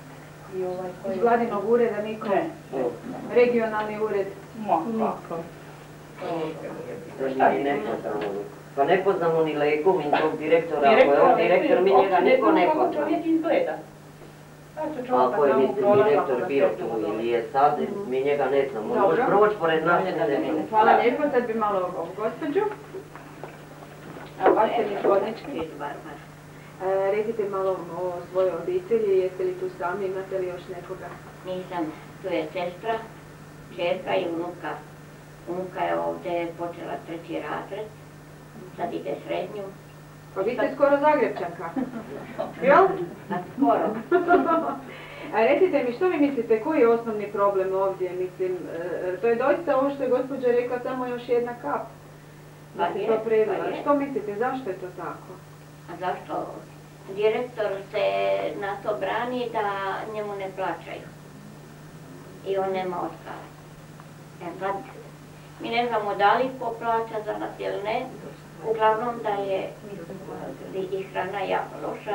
I ovaj koji... Iz vladinog ureda niko? Ne. Regionalni ured? Niko. Šta mi ne poznamo? Pa ne poznamo ni Leku, mi tog direktora, ako je on direktor, mi njega niko ne poznamo. Čovjek izgleda. Ako je mislim direktor bio tu ili je sad, mi njega ne znamo. On može proći pored nas. Hvala lijepo, sad bi malo ovom gospođu. Vasilij Vodnički. Recite malo o svojoj obitelji, jeste li tu sami, imate li još nekoga? Nisam, tu je sestra, čerka i unuka. Unuka je ovdje počela treći razred, sad ide srednju. Pa vi ste skoro Zagrebčanka, jel? Skoro. A recite mi, što vi mislite, koji je osnovni problem ovdje? Mislim, to je doista ovo što je gospođa rekla, samo još jedna kap. Pa je, pa je. Što mislite, zašto je to tako? A zašto? Direktor se na to brani da njemu ne plaćaju. I on nema otkala. E sad, mi ne znamo da li ko plaća za nas ili ne. Uglavnom da je i hrana jako loša.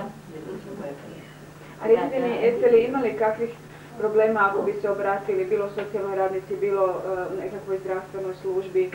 A recite mi, jeste li imali kakvih problema ako bi se obratili, bilo socijalnoj radnici, bilo uh, nekakvoj zdravstvenoj službi?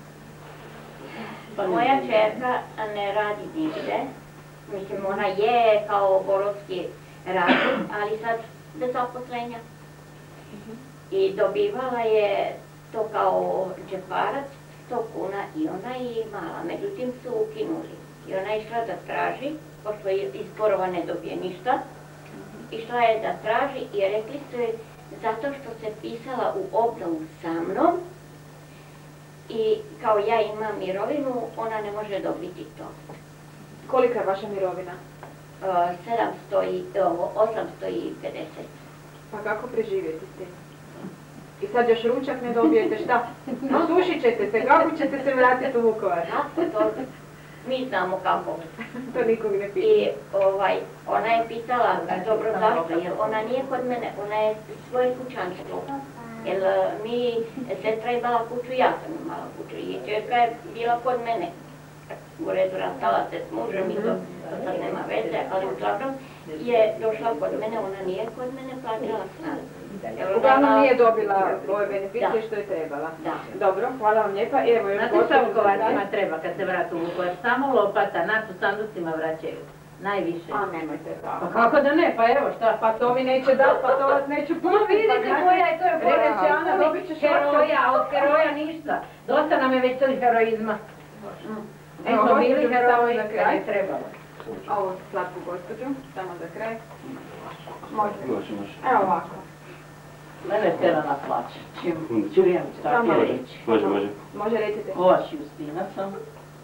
Moja čerka ne radi nigde. Mislim, ona je kao borovski radnik, ali sad bez zaposlenja. I dobivala je to kao džeparac, sto kuna i ona i mala. Međutim su ukinuli. I ona je išla da traži, pošto iz Borova ne dobije ništa. Išla je da traži i rekli su joj zato što se pisala u obnovu sa mnom i kao ja imam mirovinu, ona ne može dobiti to. Kolika je vaša mirovina? sedamsto i osamsto pedeset. Pa kako preživjeti s tim? I sad još ručak ne dobijete, šta? Sušit ćete se, kako ćete se vratiti u Vukovar? Kako to? Mi znamo kako. To nikog ne pita. I ovaj, ona je pitala, dobro zašto, jer ona nije kod mene, ona je svoje kućanstvo. Jer mi, sestra je imala kuću, ja sam imala kuću i čerka je bila kod mene. U redu rastala se s mužem i to, to sad nema veze, ali uglavnom je došla kod mene, ona nije kod mene plaćala stan. Uglavnom nije dobila ove beneficije što je trebala. Dobro, hvala vam lijepa. Evo još znate šta Vukovarcima treba kad se vratu u Vukovar? Samo lopata, nas u sanducima vraćaju. Najviše. A nemojte tako. Pa kako da ne, pa evo šta? Pa to mi neće dati, pa to vas neću pustiti. Pa vidite koja je to je Revećana, dobit ćeš heroja, a od heroja ništa. Dosta nam je već tog heroizma. Mi smo bili heroji kad je trebalo. A ovo slatku gospođu, samo za kraj. Može. Evo ovako. Mene tera na plaće. Čujem tako reći. Može, može. Može, recite. Kovač Justina sam.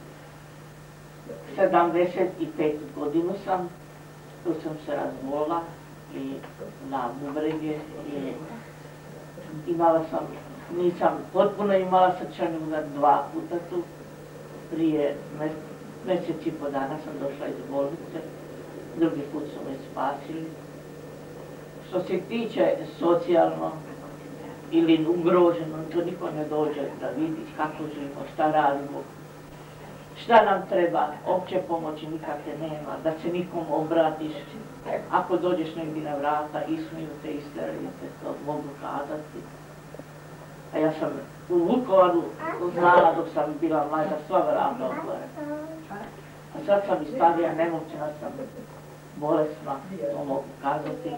sedamdeset pet godinu sam. Tu sam se razbola i na bubrege i imala sam, nisam potpuno imala srčani udar dva puta tu. Prije mjesec i po dana sam došla iz bolnice, drugi put su me spasili. Što se tiče socijalno ili ugroženo, to niko ne dođe da vidi kako živimo, šta radimo, šta nam treba, opće pomoći nikakve nema, da se nikom obratiš. Ako dođeš negdje na vrata, ismiju te, isteraju te, to mogu kazati. A ja sam u Vukovaru znala dok sam bila mlađa, sva vrata otvore. A sad sam i starija, nemoćna sam, bolesna, to mogu kazati.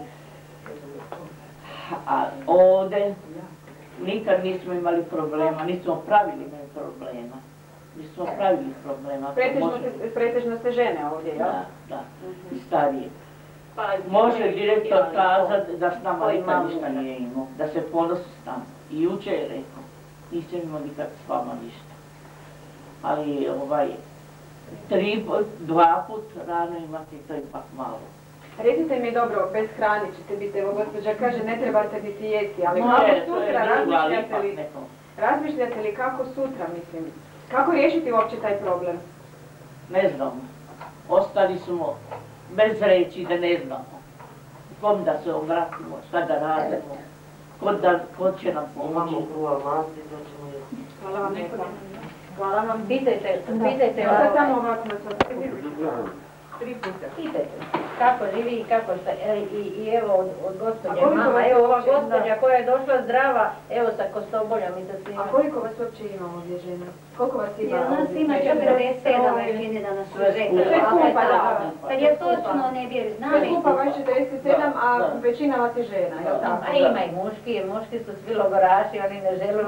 A ovdje nikad nismo imali problema, nismo pravili imali problema. Nismo pravili problema. Pretežno ste žene ovdje, jel? Da, da, starije. Može direktor kazati da s nama nikad ništa nije imao, da se ponosi s nama. I juče je rekao, nisam imao nikad s vama ništa. Ali ovaj, tri, dva put rano imate, to je ipak malo. Recite mi dobro, bez hrane ćete biti, evo gospođa kaže ne trebate niti jesti, ali kako sutra razmišljate li, razmišljate li kako sutra, mislim, kako riješiti uopće taj problem? Ne znam, ostali smo bez reći da ne znamo. Kom da se obratimo, šta da radimo, ko će nam pomoći. Hvala vam lijepa. Hvala vam. Pitajte, pitajte. Sad samo ovako na sad. Tri puta. Pitajte kako živi i kako šta, i evo od gospođe mama, evo ova gospođa koja je došla zdrava, evo sa kostoboljom i sa svima. A koliko vas uopće ima ovdje žena? Koliko vas ima ovdje? Nas ima četrdeset sedam većine da nas sve skupa, da. Kad je točno ne bi znali. Sve skupa vas četrdeset sedam, a većina vas je žena, je li tako? A ima i muški, muški su svi logoraši, oni ne žele.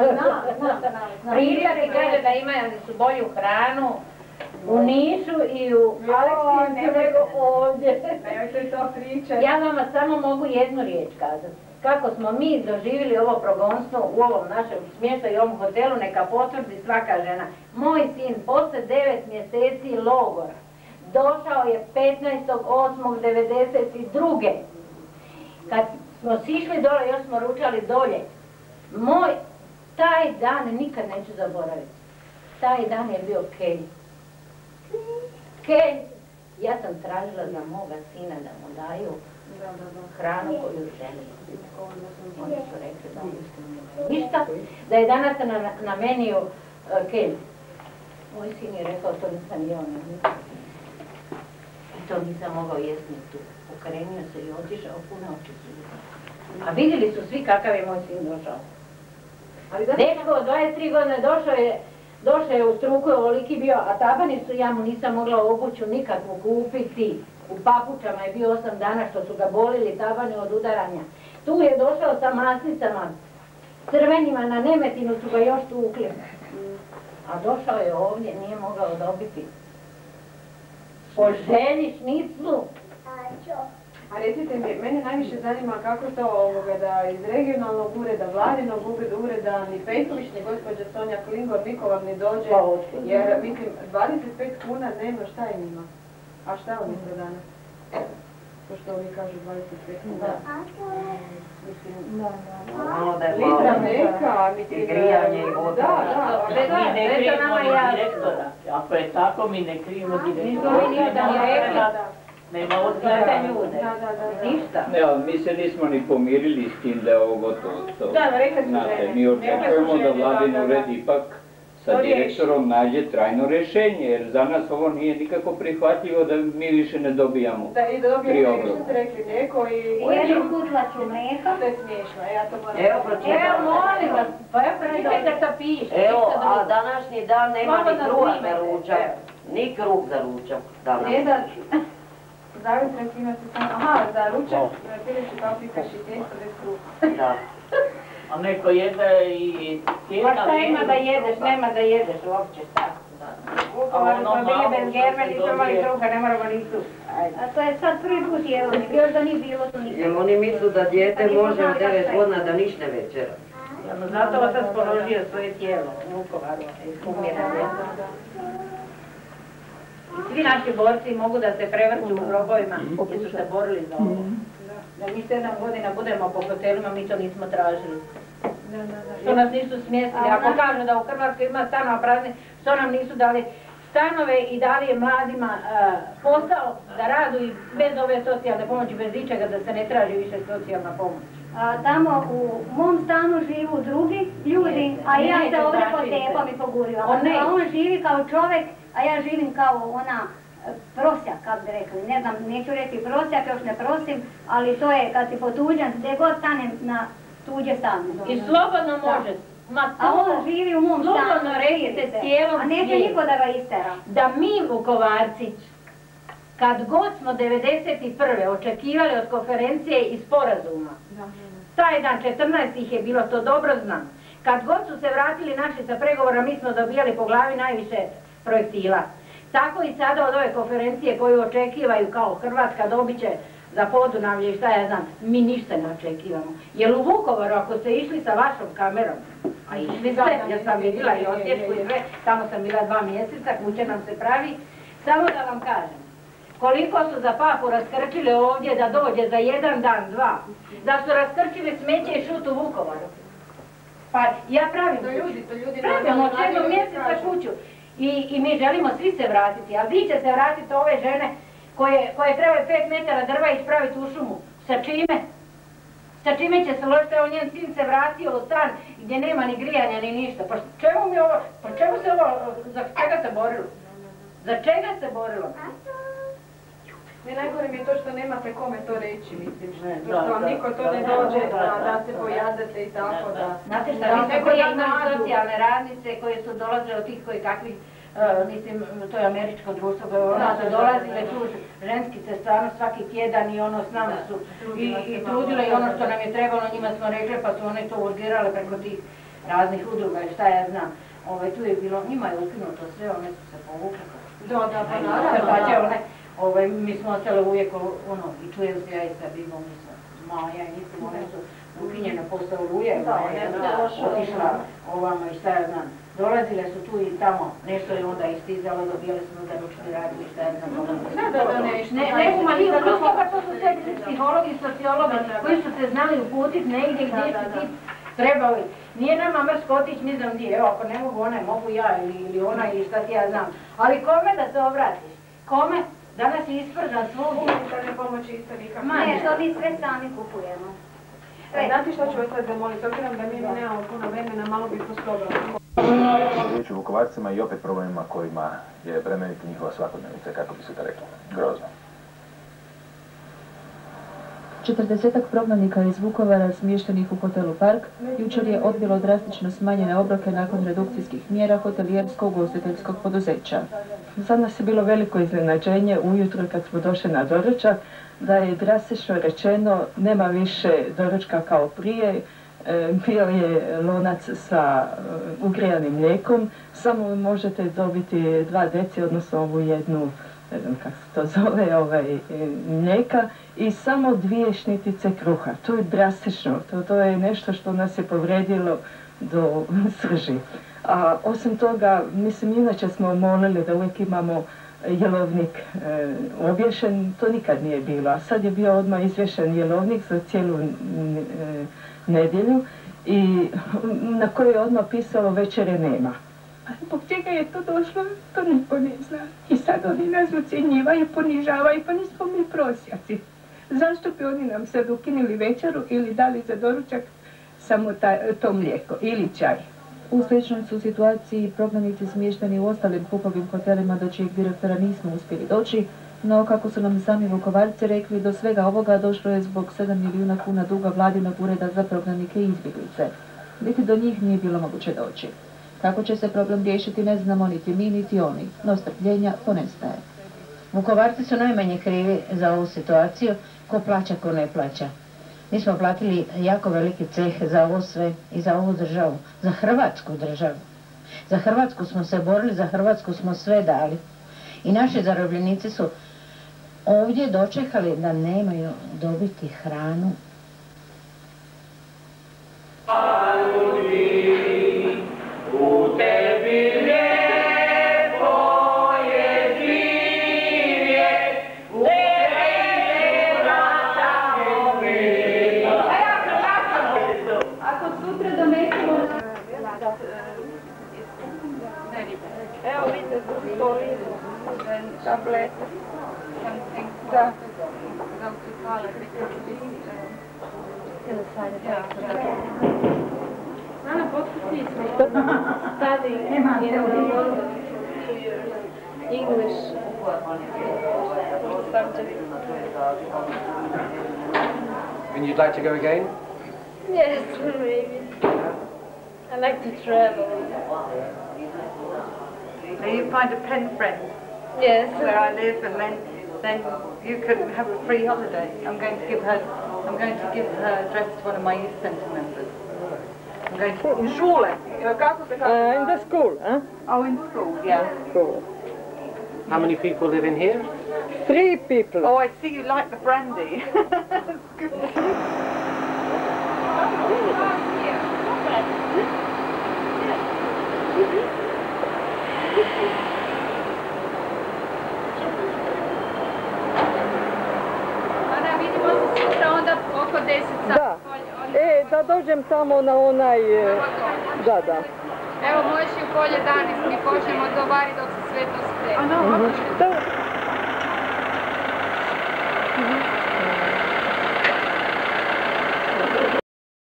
Pričari kaže da imaju su bolju hranu u Nišu i u Aleksinu nego ovdje. Nemojte to pričati. Ja vama samo mogu jednu riječ kazati. Kako smo mi doživjeli ovo progonstvo u ovom našem smještaju i ovom hotelu, neka potvrdi svaka žena. Moj sin posle devet mjeseci logora došao je petnaestog osmog devedeset druge Kad smo sišli dole, još smo ručali dolje. Moj, taj dan nikad neću zaboraviti. Taj dan je bio Kelj. Kelj. Ja sam tražila za moga sina da mu daju hranu koju želi. Oni su rekli da ništa, da je danas na, na meniju uh, Kelj. Moj sin je rekao, to nisam jeo na I to nisam mogao jesti ni tu. Okrenio se i otišao puno oči. A vidjeli su svi kakav je moj sin došao. Dečko od dvadeset tri godine došao je, došao je u struku, ovoliki bio, a tabanicu ja mu nisam mogla obuću nikakvu kupiti. U papučama je bio osam dana što su ga bolili tabani od udaranja. Tu je došao sa masnicama, crvenima na Nemetinu su ga još tukli. A došao je ovdje, nije mogao dobiti. Po želji šniclu. A recite mi, mene najviše zanima kako to ovoga da iz regionalnog ureda, vladinog ureda, ni Pejković, ni gospođa Sonja Klingor, niko vam ne dođe, jer mislim, dvadeset pet kuna dnevno šta je njima? A šta oni za danas? Pošto oni kažu dvadeset pet kuna. Malo da je litra mlijeka, i grijanje i voda. Da, da. Mi ne krivimo ni direktora. Ako je tako, mi ne krivimo direktora. Mi smo da ni rekli. Nema odgleda ljude. Ništa. Ne, ali mi se nismo ni pomirili s tim da je ovo gotovo. Da, rekli smo žene. Mi očekujemo da vladin ured ipak sa direktorom nađe trajno rješenje, jer za nas ovo nije nikako prihvatljivo da mi više ne dobijamo tri obroka. Da, i da dobijemo što ste rekli, mlijeko i... Jednu kutlaču mlijeka. To je smiješno, ja to moram... Evo, pročitam. Evo, molim vas, pa ja pročitajte šta piše. Evo, a današnji dan nema ni kruha za ručak. Ni kruh za ručak danas. Jedan... Zavitrak imate samo... Aha, za ručak, sljedeći paprikaš i tijesto bez kruha. Da. A neko jede i cijela... Ma šta ima da jedeš, nema da jedeš uopće, šta? Vukovaru smo bili bez germe, nismo imali kruha, ne moramo ni kruh. A to je sad prvi put jelo, još da nije bilo to nikad. Jer oni mislu da dijete može od devet godina da ništa večera. Zato sam spoložio svoje tijelo u Vukovaru, umiranje. I svi naši borci mogu da se prevrću u grobovima jer su se borili za ovo. Da mi sedam godina budemo po hotelima, mi to nismo tražili. Što nas nisu smjestili. Ako kažu da u Hrvatskoj ima stanova prazni, što nam nisu dali stanove i dali mladima posao da radu i bez ove socijalne pomoći, bez ičega da se ne traži više socijalna pomoć. Tamo u mom stanu živu drugi ljudi, a ja se ovdje potepam i pogurivam. A on živi kao čovjek, a ja živim kao ona prosjak, kako bi rekli. Ne znam, neću reći prosjak, još ne prosim, ali to je kad si potuđen, gdje god stanem na tuđe stane. I slobodno može. A on živi u mom stanu. Slobodno recite cijelom a neće niko da ga istera. Da mi Vukovarci, kad god smo devedeset prve očekivali od konferencije i sporazuma, taj dan četrnaest je bilo, to dobro znam. Kad god su se vratili naši sa pregovora, mi smo dobijali po glavi najviše projektila. Tako i sada od ove konferencije koju očekivaju kao Hrvatska dobit će za Podunavlje i šta ja znam, mi ništa ne očekivamo. Jer u Vukovaru, ako ste išli sa vašom kamerom, a išli ste, ja sam vidjela i Osječku i sve, tamo sam bila dva mjeseca, kuće nam se pravi, samo da vam kažem, koliko su za papu raskrčili ovdje da dođe za jedan dan, dva, da su raskrčili smeće i šut u Vukovaru. Pa ja pravim kuću, pravim od sedmog mjeseca kuću. I, I mi želimo svi se vratiti, ali vi će se vratiti ove žene koje, koje trebaju pet metara drva ispraviti u šumu. Sa čime? Sa čime će se ložiti? Evo njen sin se vratio u stan gdje nema ni grijanja ni ništa. Pa čemu mi ovo, pa čemu se ovo, za čega se borilo? Za čega se borilo? Ne, najgore mi je to što nemate kome to reći, mislim, što vam niko to ne dođe da se pojadete i tako da... Znate šta, vi ste koji imali socijalne radnice koje su dolazile od tih koji kakvih, mislim, to je američko društvo, ona su dolazile tu ženskice stvarno svaki tjedan i ono s nama su i trudile i ono što nam je trebalo njima smo rekli pa su one to urgirale preko tih raznih udruga i šta ja znam. Tu je bilo, njima je ukinuto sve, one su se povukle. Da, da, pa naravno. Ovaj, mi smo ostale uvijek ono, i čujem se ja i sa Bibom, mi smo Maja i mislim, one su ukinjene posle Oluje, otišla ovamo i šta ja znam. Dolazile su tu i tamo, nešto je onda istizalo, dobijali smo da ručni radili, šta ja znam. Da, da, nešto. Ne humanizam, plus toga to su sve psihologi, sociologi koji su se znali uputit negdje gdje su ti trebali. Nije nama mrsko otići, ne znam gdje, evo ako ne mogu ona, mogu ja ili ona ili šta ti ja znam. Ali kome da se obratiš? Kome? Danas je ispržan svog humanitarne pomoći isto nikako. Ne, što mi sve sami kupujemo. Znate što ću vas sad zamoliti, obzirom da mi nemamo puno vremena, malo bih poslobila. Riječ o Vukovarcima i opet problemima kojima je bremenita njihova svakodnevnica, kako bi se to reklo, grozno. Četrdesetak prognanika iz Vukovara smještenih u hotelu Park jučer je odbilo drastično smanjene obroke nakon redukcijskih mjera hotelijerskog ugostiteljskog poduzeća. Za nas je bilo veliko iznenađenje ujutro kad smo došli na doručak da je drastično rečeno nema više doručka kao prije, bio je lonac sa ugrijanim mlijekom, samo možete dobiti dva deci, odnosno ovu jednu, ne znam kako se to zove, ovaj, mlijeka i samo dvije šnitice kruha. To je drastično, to, to je nešto što nas je povredilo do srži. A osim toga, mislim, inače smo molili da uvijek imamo jelovnik e, obješen, to nikad nije bilo. A sad je bio odmah izvješen jelovnik za cijelu e, nedjelju i na kojoj je odmah pisalo večere nema. A zbog čega je to došlo, to niko ne zna. I sad oni nas ucjenjivaju, ponižavaju, pa nismo mi prosjaci. Zašto bi oni nam sad ukinuli večeru ili dali za doručak samo ta, to mlijeko ili čaj? U sličnoj su situaciji prognanici smješteni u ostalim kupovim hotelima do čijeg direktora nismo uspjeli doći, no kako su nam sami Vukovarci rekli, do svega ovoga došlo je zbog sedam milijuna kuna duga vladinog ureda za prognanike i izbjeglice. Niti do njih nije bilo moguće doći. Kako će se problem riješiti ne znamo niti mi niti oni, no strpljenja to nestaje. Vukovarci su najmanje krivi za ovu situaciju, ko plaća, ko ne plaća. Mi smo platili jako veliki ceh za ovo sve i za ovu državu, za Hrvatsku državu. Za Hrvatsku smo se borili, za Hrvatsku smo sve dali. I naši zarobljenici su ovdje dočekali da nemaju dobiti hranu. U tebi lijepo je živjet, u tebi vrata ovi. Ako sutra donesemo evo vidite tu stolicu, tablete, da, da ukipale. Nana, potpuno smo studying English subject. And you'd like to go again? Yes, maybe. I like to travel. So you find a pen friend? Yes. Where I live, and then then you can have a free holiday. I'm going to give her I'm going to give her address to one of my youth centre members. I'm going to In škole? Kako se kako? Uh, in the school, huh? Oh, in school, yeah. Cool. How many people live in here? Three people. Oh, I see you like the brandy. That's good. Ana, vidimo se sutra onda oko deset sati. Da. E, da dođem tamo na onaj... Da, da. Evo, možeš i u polje danas, mi počnemo dovari dok se sve to spremi. Mhm.